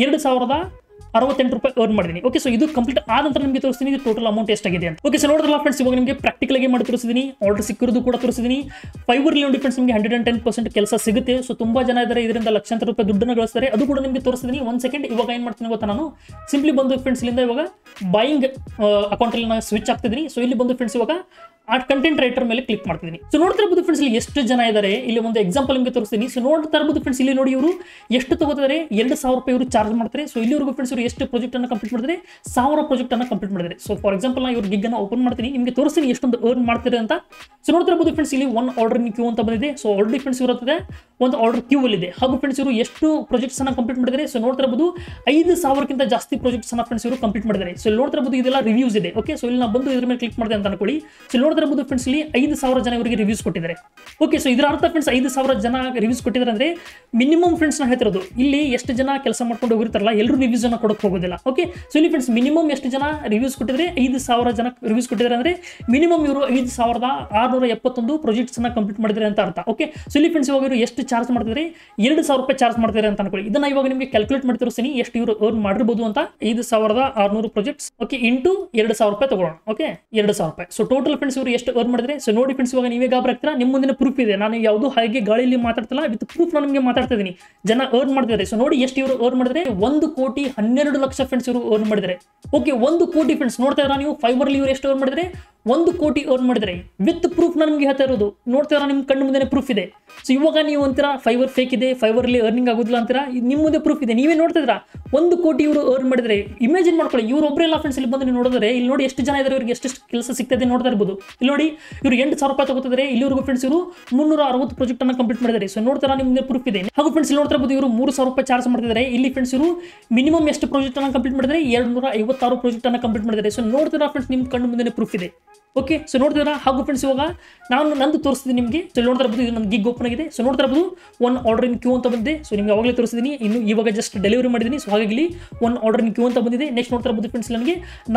2068 ರೂಪಾಯಿ ಅರ್ನ್ ಮಾಡಿದ್ದೀನಿ. ಓಕೆ, ಸೊ ಇದು ಕಂಪ್ಲೀಟ್ ಆದ ನಂತರ ನಿಮಗೆ ತೋರಿಸ್ತೀನಿ ಇದು ಟೋಟಲ್ ಅಮೌಂಟ್ ಎಷ್ಟಾಗಿದೆ ಅಂತ. ಓಕೆ, ಸೊ ನೋಡಿದ್ರಲ್ಲ ಫ್ರೆಂಡ್ಸ್, ಇವಾಗ ನಿಮಗೆ ಪ್ರಾಕ್ಟಿಕಲ್ ಆಗಿ ಮಾಡಿ ತೋರಿಸಿದ್ದೀನಿ, ಆರ್ಡರ್ ಸಿಕ್ಕಿರೋದು ಕೂಡ ತೋರಿಸಿದ್ದೀನಿ. ಫೈವರ್ಲಿ ನೋಡಿ ಫ್ರೆಂಡ್ಸ್ ನಿಮಗೆ 110% ಕೆಲಸ ಸಿಗುತ್ತೆ. ಸೊ ತುಂಬಾ ಜನ ಇದ್ದಾರೆ, ಇದರಿಂದ ಲಕ್ಷಾಂತರ ರೂಪಾಯಿ ದುಡ್ಡನ್ನು ಗಳಿಸ್ತಾರೆ, ಅದು ಕೂಡ ನಿಮಗೆ ತೋರಿಸಿದ್ದೀನಿ. 1 ಸೆಕೆಂಡ್ ಇವಾಗ ಏನು ಮಾಡ್ತೀನಿ ಗೊತ್ತಾ, ನಾನು ಸಿಂಪ್ಲಿ ಬಂದು ಫ್ರೆಂಡ್ಸ್ ಇಲ್ಲಿಂದ ಇವಾಗ ಬಾಯಿಂಗ್ ಅಕೌಂಟಲ್ಲಿ ನಾನು ಸ್ವಿಚ್ ಆಗ್ತಿದ್ದೀನಿ. ಸೊ ಇಲ್ಲಿ ಬಂದು ಫ್ರೆಂಡ್ಸ್ ಇವಾಗ ಆ ಕಂಟೆಂಟ್ ರೈಟರ್ ಮೇಲೆ ಕ್ಲಿಕ್ ಮಾಡ್ತಿದ್ದೀನಿ. ಸೊ ನೋಡ್ತಾ ಇರ್ಬೋದು ಫ್ರೆಂಡ್ಸ್, ಇಲ್ಲಿ ಎಷ್ಟು ಜನ ಇದ್ದಾರೆ, ಇಲ್ಲಿ ಒಂದು ಎಕ್ಸಾಂಪಲ್ ನಿಮಗೆ ತೋರಿಸ್ತೀನಿ. ಸೊ ನೋಡ್ತಾ ಇರ್ಬೋದು ಫ್ರೆಂಡ್ಸ್, ಇಲ್ಲಿ ನೋಡಿ ಇವರು ಎಷ್ಟು ತಗೋತಾರೆ, 2000 ರೂಪಾಯಿ ಇವರು ಚಾರ್ಜ್ ಮಾಡ್ತಾರೆ. ಸೊ ಇಲ್ಲಿವರೆಗೂ ಫ್ರೆಂಡ್ಸ್ ಇವರು ಎಷ್ಟು ಪ್ರಾಜೆಕ್ಟ್ ಅನ್ನು ಕಂಪ್ಲೀಟ್ ಮಾಡಿದ್ರೆ, 1000 ಪ್ರಾಜೆಕ್ಟ್ ಅನ್ನು ಕಂಪ್ಲೀಟ್ ಮಾಡಿದ್ರೆ. ಸೊ ಫಾರ್ ಎಕ್ಸಾಂಪಲ್ ನಾನು ಇವ್ರ ಗಿಗ್ ಅನ್ನು ಓಪನ್ ಮಾಡ್ತೀನಿ, ನಿಮಗೆ ತೋರಿಸ್ತೀನಿ ಎಷ್ಟೊಂದು ಅರ್ನ್ ಮಾಡ್ತಾರೆ ಅಂತ. ಸೊ ನೋಡ್ತಾ ಇರ್ಬೋದು ಫ್ರೆಂಡ್ಸ್, ಇಲ್ಲಿ 1 ಆರ್ಡರ್ ಕ್ಯೂ ಅಂತ ಬಂದಿದೆ. ಸೊ ಆಲ್ರೆಡಿ ಫ್ರೆಂಡ್ಸ್ ಇರುತ್ತೆ ಒಂದು ಆರ್ಡರ್ ಕ್ಯೂ ಅಲ್ಲಿ ಇದೆ. ಹಾಗೂ ಫ್ರೆಂಡ್ಸ್ ಇವರು ಎಷ್ಟು ಪ್ರಾಜೆಕ್ಟ್ಸ್ ಅನ್ನ ಕಂಪ್ಲೀಟ್ ಮಾಡಿದ್ದಾರೆ. ಸೊ ನೋಡ್ತಾ ಇರ್ಬೋದು 5000ಕ್ಕಿಂತ ಜಾಸ್ತಿ ಪ್ರಾಜೆಕ್ಟ್ಸ್ ಅನ್ನ ಫ್ರೆಂಡ್ಸ್ ಇವರು ಕಂಪ್ಲೀಟ್ ಮಾಡಿದ್ದಾರೆ. ಸೊ ಇಲ್ಲಿ ನೋಡ್ತಾ ಇರ್ಬೋದು ಇದೆಲ್ಲ ರಿವ್ಯೂಸ್ ಇದೆ. ಓಕೆ, ಸೊ ಇಲ್ಲಿ ನಾನು ಬಂದು ಇದ್ರ ಮೇಲೆ ಕ್ಲಿಕ್ ಮಾಡಿದೆ ಅಂತ ಅನ್ಕೊಳ್ಳಿ. ಸೊ ನೋಡ್ತಾ ಇರ್ಬೋದು ಫ್ರೆಂಡ್ಸ್, ಇಲ್ಲಿ 5000 ಜನ ಇವರಿಗೆ ರಿವ್ಯೂಸ್ ಕೊಟ್ಟಿದ್ದಾರೆ. ಓಕೆ, ಸೊ ಇದರ ಅರ್ಥ ಫ್ರೆಂಡ್ಸ್ 5000 ಜನ ರಿವ್ಯೂಸ್ ಕೊಟ್ಟಿದ್ದಾರೆ ಅಂದ್ರೆ ಮಿನಿಮಮ್ ಫ್ರೆಂಡ್ಸ್ ನಾನು ಹೇಳ್ತಿರೋದು, ಇಲ್ಲಿ ಎಷ್ಟು ಜನ ಕೆಲಸ ಮಾಡ್ಕೊಂಡು ಹೋಗಿರ್ತಾರಲ್ಲ ಎಲ್ಲರೂ ರಿವ್ಯೂಸ್ ಅನ್ನ ಕೊಡಕ್ಕೆ ಹೋಗೋದಿಲ್ಲ. ಓಕೆ, ಸೊ ಇಲ್ಲಿ ಫ್ರೆಂಡ್ಸ್ ಮಿನಿಮಮ್ ಎಷ್ಟು ಜನ ರಿವ್ಯೂಸ್ ಕೊಟ್ಟಿದ್ರೆ, 5000 ಜನ ರಿವ್ಯೂಸ್ ಕೊಟ್ಟಿದ್ದಾರೆ ಅಂದ್ರೆ ಮಿನಿಮಮ್ ಇವರು 5600 671 ಪ್ರಾಜೆಕ್ಟ್ಸ್ ಅನ್ನ ಕಂಪ್ಲೀಟ್ ಮಾಡಿದ್ರೆ ಅಂತ ಅರ್ಥ. ಓಕೆ, ಸೊ ಇಲ್ಲಿ ಫ್ರೆಂಡ್ಸ್ ಇವಾಗ ಇವರು ಎಷ್ಟು ಚಾರ್ಜ್ ಮಾಡ್ತಿದ್ದಾರೆ, 2,000 ರೂಪಾಯಿ ಚಾರ್ಜ್ ಮಾಡ್ತಾರೆ ಅಂತ ಅನ್ಕೊಳ್ಳಿ. ಇದನ್ನ ಇವಾಗ ನಿಮಗೆ ಕ್ಯಾಲ್ಕುಲೇಟ್ ಮಾಡಿ ತೋರಿಸ್ತೀನಿ ಎಷ್ಟು ಇವರು ಅರ್ನ್ ಮಾಡಿರ್ಬೋದು ಅಂತ. 5,600 ಪ್ರಾಜೆಕ್ಟ್ಸ್ ಓಕೆ ಇಂಟು 2,000 ರೂಪಾಯಿ ತಗೊಳ್ಳೋಣ. ಓಕೆ, 2,000 ರೂಪಾಯಿ. ಸೊ ಟೋಟಲ್ ಫ್ರೆಂಡ್ಸ್ ಇವರು ಎಷ್ಟು ಅರ್ನ್ ಮಾಡಿದ್ರೆ. ಸೊ ನೋಡಿ ಫ್ರೆಂಡ್ಸ್ ಇವಾಗ ನೀವೇ ಗಾಬರಿ ಆಗ್ತೀರಾ, ನಿಮ್ಮ ಮುಂದಿನ ಪ್ರೂಫ್ ಇದೆ. ನಾನು ಯಾವುದು ಹಾಗೆ ಗಾಳಿಯಲ್ಲಿ ಮಾತಾಡ್ತಿಲ್ಲ, ವಿತ್ ಪ್ರೂಫ್ ನಾನು ನಿಮಗೆ ಮಾತಾಡ್ತಾ ಇದ್ದೀನಿ. ಜನ ಅರ್ನ್ ಮಾಡಿದ್ದಾರೆ. ಸೊ ನೋಡಿ ಎಷ್ಟು ಇವರು ಅರ್ನ್ ಮಾಡಿದ್ರೆ, 1,12,00,000 ಫ್ರೆಂಡ್ಸ್ ಇವರು ಅರ್ನ್ ಮಾಡಿದ್ದಾರೆ. ಓಕೆ, 1 ಕೋಟಿ ಫ್ರೆಂಡ್ಸ್ ನೋಡ್ತಾ ಇದ್ದೀರಾ ನೀವು. ಫೈಬರ್ಲಿ ಇವರು ಎಷ್ಟು ಅರ್ನ್ ಮಾಡಿದ್ರೆ, 1 ಕೋಟಿ ಅರ್ನ್ ಮಾಡಿದ್ರೆ ವಿತ್ ಪ್ರೂಫ್ ನಾನು ನಿಮಗೆ ಹೇಳ್ತಾ ಇರೋದು. ನೋಡ್ತಾ ಇರೋ ನಿಮ್ಮ ಕಣ್ಣು ಮುಂದೆ ಪ್ರೂಫ್ ಇದೆ. ಸೊ ಇವಾಗ ನೀವು ಅಂತೀರಾ ಫೈಬರ್ ಫೇಕ್ ಇದೆ, ಫೈಬರ್ಲಿ ಅರ್ನಿಂಗ್ ಆಗೋದಿಲ್ಲ ಅಂತೀರಾ. ನಿಮ್ಮ ಮುಂದೆ ಪ್ರೂಫ್ ಇದೆ, ನೀವೇ ನೋಡ್ತಾ ಇದ್ದೀರಾ. 1 ಕೋಟಿ ಇವರು ಅರ್ನ್ ಮಾಡಿದ್ರೆ ಇಮ್ಯಾಜಿನ್ ಮಾಡ್ಕೊಳ್ಳಿ. ಇವರು ಒಬ್ಬರೆಲ್ಲ ಫ್ರೆಂಡ್ಸ್ ಇಲ್ಲಿ ಬಂದು ನೀವು ನೋಡಿದ್ರೆ, ಇಲ್ಲಿ ನೋಡಿ ಎಷ್ಟು ಜನ ಇದ್ದಾರೆ, ಇವರಿಗೆ ಎಷ್ಟು ಕೆಲಸ ಸಿಗ್ತದೆ ನೋಡ್ತಾ ಇರ್ಬೋದು. ಇಲ್ಲಿ ನೋಡಿ ಇವರು 8,000 ರೂಪಾಯಿ ತಗೋತಿದ್ದಾರೆ. ಇಲ್ಲಿವರೆಗೂ ಫ್ರೆಂಡ್ಸ್ ಇವರು 360 ಪ್ರಾಜೆಕ್ಟ್ ಅನ್ನ ಕಂಪ್ಲೀಟ್ ಮಾಡಿದ್ದಾರೆ. ಸೊ ನೋಡ್ತಾರ ನಿಮ್ಮ ಮುಂದೆ ಪ್ರೂಫ್ ಇದೆ. ಹಾಗೂ ಫ್ರೆಂಡ್ಸ್ ಇಲ್ಲಿ ನೋಡ್ತಾ ಇರ್ಬೋದು, ಇವರು 3,000 ರೂಪಾಯಿ ಚಾರ್ಜ್ ಮಾಡ್ತಿದ್ದಾರೆ. ಇಲ್ಲಿ ಫ್ರೆಂಡ್ಸ್ ಇವರು ಮಿನಿಮಮ್ ಎಷ್ಟು ಪ್ರಾಜೆಕ್ಟ್ ಅನ್ನ ಕಂಪ್ಲೀಟ್ ಮಾಡಿದ್ದಾರೆ, 256 ಪ್ರಾಜೆಕ್ಟ್ ಅನ್ನ ಕಂಪ್ಲೀಟ್ ಮಾಡಿದ್ದಾರೆ. ಸೊ ನೋಡ್ತೀರಾ ಫ್ರೆಂಡ್ಸ್ ನಿಮ್ಮ ಕಣ್ಣು ಮುಂದೆ ಪ್ರೂಫ್ ಇದೆ. ಓಕೆ, ಸೊ ನೋಡ್ತಿದ್ದೀರಾ. ಹಾಗೂ ಫ್ರೆಂಡ್ಸ್ ಇವಾಗ ನಾನು ನಂದು ತೋರಿಸ್ತೀನಿ ನಿಮಗೆ. ಸೊ ನೋಡ್ತಾ ಇರ್ಬೋದು, ಇದು ನನ್ನ ಗಿಗ್ ಓಪನ್ ಆಗಿದೆ. ಸೊ ನೋಡ್ತಾ ಇರ್ಬೋದು 1 ಆರ್ಡರ್ ಇನ್ ಕ್ಯೂ ಅಂತ ಬಂದಿದೆ. ಸೊ ನಿಮಗೆ ಅವಾಗಲೇ ತೋರಿಸಿದ್ದೀನಿ, ಇನ್ನು ಇವಾಗ ಜಸ್ಟ್ ಡೆಲಿವರಿ ಮಾಡಿದ್ದೀನಿ. ಸೊ ಹಾಗಾಗಿ ಇಲ್ಲಿ 1 ಆರ್ಡರ್ ಇನ್ ಕ್ಯೂ ಅಂತ ಬಂದಿದೆ. ನೆಕ್ಸ್ಟ್ ನೋಡ್ತಾ ಇರ್ಬೋದು ಫ್ರೆಂಡ್ಸ್, ನನಗೆ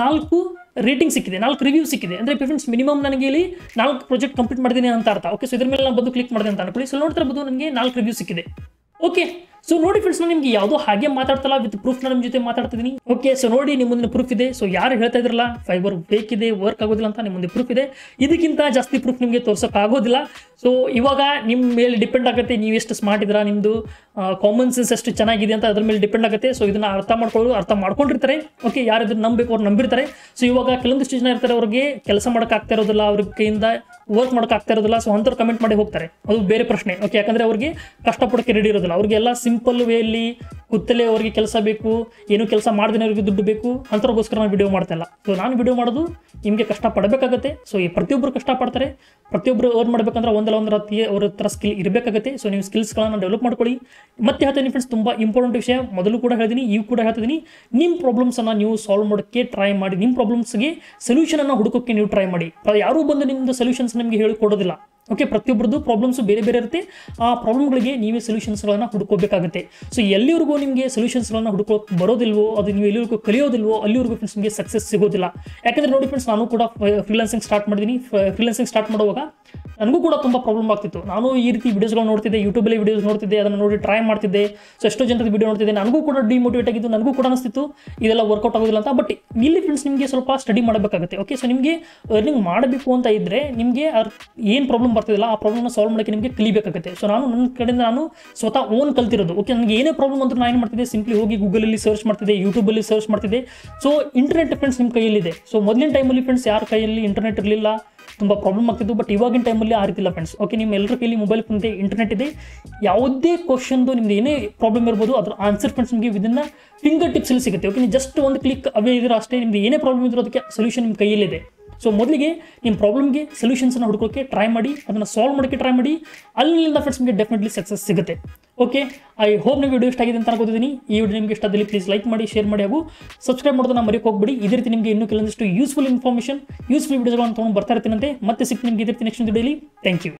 4 ರೇಟಿಂಗ್ ಸಿಕ್ಕಿದೆ, 4 ರಿವ್ಯೂ ಸಿಕ್ಕಿದೆ. ಅಂದರೆ ಫ್ರೆಂಡ್ಸ್ ಮಿನಿಮಮ್ ನನಗೆ ಇಲ್ಲಿ 4 ಪ್ರಾಜೆಕ್ಟ್ ಕಂಪ್ಲೀಟ್ ಮಾಡಿದ್ದೀನಿ ಅಂತ ಅರ್ಥ. ಓಕೆ, ಸೊ ಇದ್ರ ಮೇಲೆ ನಾನು ಬಂದು ಕ್ಲಿಕ್ ಮಾಡಿದೆ ಅಂತ ಅನ್ಕೊಳ್ಳಿ. ಸೊ ನೋಡ್ತಾ ಇರ್ಬೋದು ನನಗೆ 4 ರಿವ್ಯೂ ಸಿಕ್ಕಿದೆ. ಓಕೆ, ಸೊ ನೋಡಿ ಫ್ರೆಂಡ್ಸ್, ನಾನು ನಿಮಗೆ ಯಾವುದೋ ಹಾಗೆ ಮಾತಾಡ್ತಲ್ಲ, ವಿತ್ ಪ್ರೂಫ್ ನಾನು ನಿಮ್ಮ ಜೊತೆ ಮಾತಾಡ್ತಿದ್ದೀನಿ. ಓಕೆ, ಸೊ ನೋಡಿ ನಿಮ್ಮ ಮುಂದೆ ಪ್ರೂಫ್ ಇದೆ. ಸೊ ಯಾರು ಹೇಳ್ತಾ ಇದ್ರಲ್ಲ ಫೈಬರ್ ಬೇಕಿದೆ, ವರ್ಕ್ ಆಗೋದಿಲ್ಲ ಅಂತ, ನಿಮ್ಮ ಮುಂದೆ ಪ್ರೂಫ್ ಇದೆ. ಇದಕ್ಕಿಂತ ಜಾಸ್ತಿ ಪ್ರೂಫ್ ನಿಮಗೆ ತೋರ್ಸೋಕೆ ಆಗೋದಿಲ್ಲ. ಸೊ ಇವಾಗ ನಿಮ್ಮ ಮೇಲೆ ಡಿಪೆಂಡ್ ಆಗುತ್ತೆ, ನೀವು ಎಷ್ಟು ಸ್ಮಾರ್ಟ್ ಇದ್ದೀರಾ, ನಿಮ್ಮದು ಕಾಮನ್ ಸೆನ್ಸ್ ಎಷ್ಟು ಚೆನ್ನಾಗಿದೆ ಅಂತ ಅದ್ರ ಮೇಲೆ ಡಿಪೆಂಡ್ ಆಗುತ್ತೆ. ಸೊ ಇದನ್ನ ಅರ್ಥ ಮಾಡ್ಕೊಂಡಿರ್ತಾರೆ. ಓಕೆ, ಯಾರು ಇದನ್ನ ನಂಬಬೇಕು ಅವ್ರು ನಂಬಿರ್ತಾರೆ. ಸೊ ಇವಾಗ ಕೆಲವೊಂದಿಷ್ಟು ಜನ ಇರ್ತಾರೆ, ಅವ್ರಿಗೆ ಕೆಲಸ ಮಾಡೋಕೆ ಆಗ್ತಾ ಇರೋದಿಲ್ಲ, ಅವ್ರ ಕೈಯಿಂದ ವರ್ಕ್ ಮಾಡೋಕೆ ಆಗ್ತಾ ಇರೋದಿಲ್ಲ. ಸೊ ಅಂಥವ್ರು ಕಮೆಂಟ್ ಮಾಡಿ ಹೋಗ್ತಾರೆ, ಅದು ಬೇರೆ ಪ್ರಶ್ನೆ. ಓಕೆ, ಯಾಕಂದರೆ ಅವ್ರಿಗೆ ಕಷ್ಟಪಡೋಕ್ಕೆ ರೆಡಿ ಇರೋದಿಲ್ಲ. ಅವ್ರಿಗೆಲ್ಲ ಸಿಂಪಲ್ ವೇಯಲ್ಲಿ ಕೂತಲೇ ಅವ್ರಿಗೆ ಕೆಲಸ ಬೇಕು, ಏನು ಕೆಲಸ ಮಾಡ್ದೇ ಅವ್ರಿಗೆ ದುಡ್ಡು ಬೇಕು, ಅಂಥವ್ರಿಗೋಸ್ಕರ ನಾನು ವಿಡಿಯೋ ಮಾಡ್ತಾ ಇಲ್ಲ. ಸೊ ನಾನು ವಿಡಿಯೋ ಮಾಡೋದು ನಿಮಗೆ ಕಷ್ಟಪಡಬೇಕಾಗತ್ತೆ. ಸೊ ಈ ಪ್ರತಿಯೊಬ್ಬರು ಕಷ್ಟಪಡ್ತಾರೆ. ಪ್ರತಿಯೊಬ್ಬರು ಅರ್ನ್ ಮಾಡಬೇಕಂದ್ರೆ ಒಂದಲ್ಲ ಒಂದು ರೀತಿಯ ಅವ್ರ ಹತ್ರ ಸ್ಕಿಲ್ ಇರಬೇಕಾಗುತ್ತೆ. ಸೊ ನೀವು ಸ್ಕಿಲ್ಸ್ಗಳನ್ನು ಡೆವಲಪ್ ಮಾಡ್ಕೊಳ್ಳಿ. ಮತ್ತೆ ಹೇಳ್ತೀನಿ ಫ್ರೆಂಡ್ಸ್, ತುಂಬ ಇಂಪಾರ್ಟೆಂಟ್ ವಿಷಯ, ಮೊದಲು ಕೂಡ ಹೇಳ್ತೀನಿ, ಈಗ ಕೂಡ ಹೇಳ್ತಿದ್ದೀನಿ, ನಿಮ್ಮ ಪ್ರಾಬ್ಲಮ್ಸನ್ನು ನೀವು ಸಾಲ್ವ್ ಮಾಡೋಕ್ಕೆ ಟ್ರೈ ಮಾಡಿ. ನಿಮ್ಮ ಪ್ರಾಬ್ಲಮ್ಸ್ಗೆ ಸೊಲ್ಯೂಷನನ್ನು ಹುಡುಕೋಕ್ಕೆ ನೀವು ಟ್ರೈ ಮಾಡಿ. ಯಾರೂ ಬಂದು ನಿಮ್ಮದು ಸೊಲ್ಯೂಷನ್ಸ್ ನಿಮಗೆ ಹೇಳಿಕೊಡೋದಿಲ್ಲ. ಓಕೆ, ಪ್ರತಿಯೊಬ್ಬರದ್ದು ಪ್ರಾಬ್ಲಮ್ಸು ಬೇರೆ ಬೇರೆ ಇರುತ್ತೆ. ಆ ಪ್ರಾಬ್ಲಮ್ಗಳಿಗೆ ನೀವೇ ಸೊಲ್ಯೂಷನ್ಸ್ಗಳನ್ನು ಹುಡುಕೋಬೇಕಾಗುತ್ತೆ. ಸೊ ಎಲ್ಲಿವರೆಗೂ ನಿಮಗೆ ಸೊಲ್ಯೂಷನ್ಸ್ಗಳನ್ನು ಹುಡುಕೋಕೆ ಬರೋದಿಲ್ವೋ, ಅದು ನೀವು ಎಲ್ಲಿವರೆಗೂ ಕಲಿಯೋದಿಲ್ವೋ, ಅಲ್ಲಿವರೆಗೂ ಫ್ರೆಂಡ್ಸ್ ನಿಮಗೆ ಸಕ್ಸಸ್ ಸಿಗೋದಿಲ್ಲ. ಯಾಕಂದರೆ ನೋಡಿ ಫ್ರೆಂಡ್ಸ್, ನಾನು ಕೂಡ ಫ್ರೀಲಾನ್ಸಿಂಗ್ ಸ್ಟಾರ್ಟ್ ಮಾಡಿದ್ದೀನಿ. ಫ್ರೀಲಾನ್ಸಿಂಗ್ ಸ್ಟಾರ್ಟ್ ಮಾಡುವಾಗ ನನಗೂ ಕೂಡ ತುಂಬ ಪ್ರಾಬ್ಲಮ್ ಆಗ್ತಿತ್ತು. ನಾನು ಈ ರೀತಿ ವೀಡಿಯೋಸ್ಗಳು ನೋಡ್ತಿದ್ದೆ, ಯೂಟ್ಯೂಬಲ್ಲಿ ವೀಡಿಯೋಸ್ ನೋಡ್ತಿದ್ದೆ, ಅದನ್ನು ನೋಡಿ ಟ್ರೈ ಮಾಡ್ತಿದ್ದೆ. ಸೊ ಎಷ್ಟೋ ಜನರದ ವೀಡಿಯೋ ನೋಡ್ತಿದ್ದೆ, ನನಗೂ ಕೂಡ ಡಿಮೋಟಿವೇಟ್ ಆಗಿದ್ದು, ನನಗೂ ಕೂಡ ಅನಿಸ್ತಿತ್ತು ಇದೆಲ್ಲ ವರ್ಕೌಟ್ ಆಗೋದಿಲ್ಲ ಅಂತ. ಬಟ್ ಇಲ್ಲಿ ಫ್ರೆಂಡ್ಸ್ ನಿಮಗೆ ಸ್ವಲ್ಪ ಸ್ಟಡಿ ಮಾಡಬೇಕಾಗುತ್ತೆ. ಓಕೆ, ಸೊ ನಿಮಗೆ ಅರ್ನಿಂಗ್ ಮಾಡಬೇಕು ಅಂತ ಇದ್ದರೆ ನಿಮಗೆ ಏನು ಪ್ರಾಬ್ಲಮ್ ಬರ್ತಿಲ್ಲ ಆ ಪ್ರಾಬ್ಲಮ್ನ ಸಾಲ್ವ್ ಮಾಡೋಕ್ಕೆ ನಿಮಗೆ ಕಲಿಬೇಕಾಗುತ್ತೆ. ಸೊ ನಾನು ನನ್ನ ಕಡೆಯಿಂದ ನಾನು ಸ್ವತಃ ಓನ್ ಕಲ್ತಿರೋದು. ಓಕೆ, ನನಗೆ ಏನೇ ಪ್ರಾಬ್ಲಮ್ ಅಂದರೂ ನಾನು ಏನು ಮಾಡ್ತಿದ್ದೆ, ಸಿಂಪ್ಲಿ ಹೋಗಿ ಗೂಗಲಲ್ಲಿ ಸರ್ಚ್ ಮಾಡ್ತಿದ್ದೆ, ಯೂಟ್ಯೂಬಲ್ಲಿ ಸರ್ಚ್ ಮಾಡ್ತಿದ್ದೆ. ಸೊ ಇಂಟರ್ನೆಟ್ ಫ್ರೆಂಡ್ಸ್ ನಿಮ್ಮ ಕೈಯಲ್ಲಿದೆ. ಸೊ ಮೊದಲಿನ ಟೈಮಲ್ಲಿ ಫ್ರೆಂಡ್ಸ್ ಯಾರ ಕೈಯಲ್ಲಿ ಇಂಟರ್ನೆಟ್ ಇರಲಿಲ್ಲ, ತುಂಬ ಪ್ರಾಬ್ಲಮ್ ಆಗ್ತಿತ್ತು. ಬಟ್ ಇವಾಗಿನ ಟೈಮಲ್ಲಿ ಆ ರೀತಿಲ್ಲ ಫ್ರೆಂಡ್ಸ್. ಓಕೆ, ನಿಮ್ಮ ಎಲ್ಲರ ಕೈಯಲ್ಲಿ ಮೊಬೈಲ್ ಫೋನ್ ಇದೆ, ಇಂಟರ್ನೆಟ್ ಇದೆ. ಯಾವುದೇ ಕ್ವಶನ್ದು ನಿಮ್ದು ಏನೇ ಪ್ರಾಬ್ಲಮ್ ಇರ್ಬೋದು, ಅದ್ರ ಆನ್ಸರ್ ಫ್ರೆಂಡ್ಸ್ ನಿಮಗೆ ವಿದಿನ್ ಫಿಂಗರ್ ಟಿಪ್ಸಲ್ಲಿ ಸಿಗುತ್ತೆ. ಓಕೆ, ನೀವು ಜಸ್ಟ್ ಒಂದು ಕ್ಲಿಕ್ ಅವೇ ಇದ್ರೆ ಅಷ್ಟೇ, ನಿಮ್ದು ಏನೇ ಪ್ರಾಬ್ಲಮ್ ಇದ್ರೂ ಅದಕ್ಕೆ ಸೊಲ್ಯೂಷನ್ ನಿಮ್ಮ ಕೈಯಲ್ಲಿದೆ. ಸೊ ಮೊದಲಿಗೆ ನಿಮ್ಮ ಪ್ರಾಬ್ಲಮ್ಗೆ ಸೊಲ್ಯೂಷನ್ಸನ್ನು ಹುಡುಕೋಕ್ಕೆ ಟ್ರೈ ಮಾಡಿ, ಅದನ್ನು ಸಾಲ್ವ್ ಮಾಡೋಕ್ಕೆ ಟ್ರೈ ಮಾಡಿ. ಅಲ್ಲಿಂದ ಫ್ರೆಂಡ್ಸ್ ನಿಮಗೆ ಡೆಫಿನೆಟ್ಲಿ ಸಕ್ಸಸ್ ಸಿಗುತ್ತೆ. ಓಕೆ, ಐ ಹೋಪ್ ನೀವು ವಿಡಿಯೋ ಇಷ್ಟ ಆಗಿದೆ ಅಂತ ಅನ್ಕೋತಿದ್ದೀನಿ. ಈ ವಿಡಿಯೋ ನಿಮಗೆ ಇಷ್ಟ ಆದಲ್ಲಿ ಪ್ಲೀಸ್ ಲೈಕ್ ಮಾಡಿ, ಶೇರ್ ಮಾಡಿ, ಹಾಗೂ ಸಬ್ಸ್ಕ್ರೈಬ್ ಮಾಡೋದನ್ನ ಮರೆಯೋಕೆ ಹೋಗ್ಬೇಡಿ. ಇದೇ ರೀತಿ ನಿಮಗೆ ಇನ್ನೂ ಕೆಲವೊಂದಿಷ್ಟು ಯೂಸ್ಫುಲ್ ಇನ್ಫಾರ್ಮೇಷನ್, ಯೂಸ್ಫುಲ್ ವಿಡಿಯೋಗಳನ್ನು ತೊಗೊಂಡು ಬರ್ತಾ ಇರ್ತೀನಂತೆ. ಮತ್ತೆ ಸಿಗ್ತೀನಿ ನಿಮಗೆ ಇದೇ ರೀತಿ ನೆಕ್ಸ್ಟ್ ವಿಡಿಯೋಲಿ. Thank you.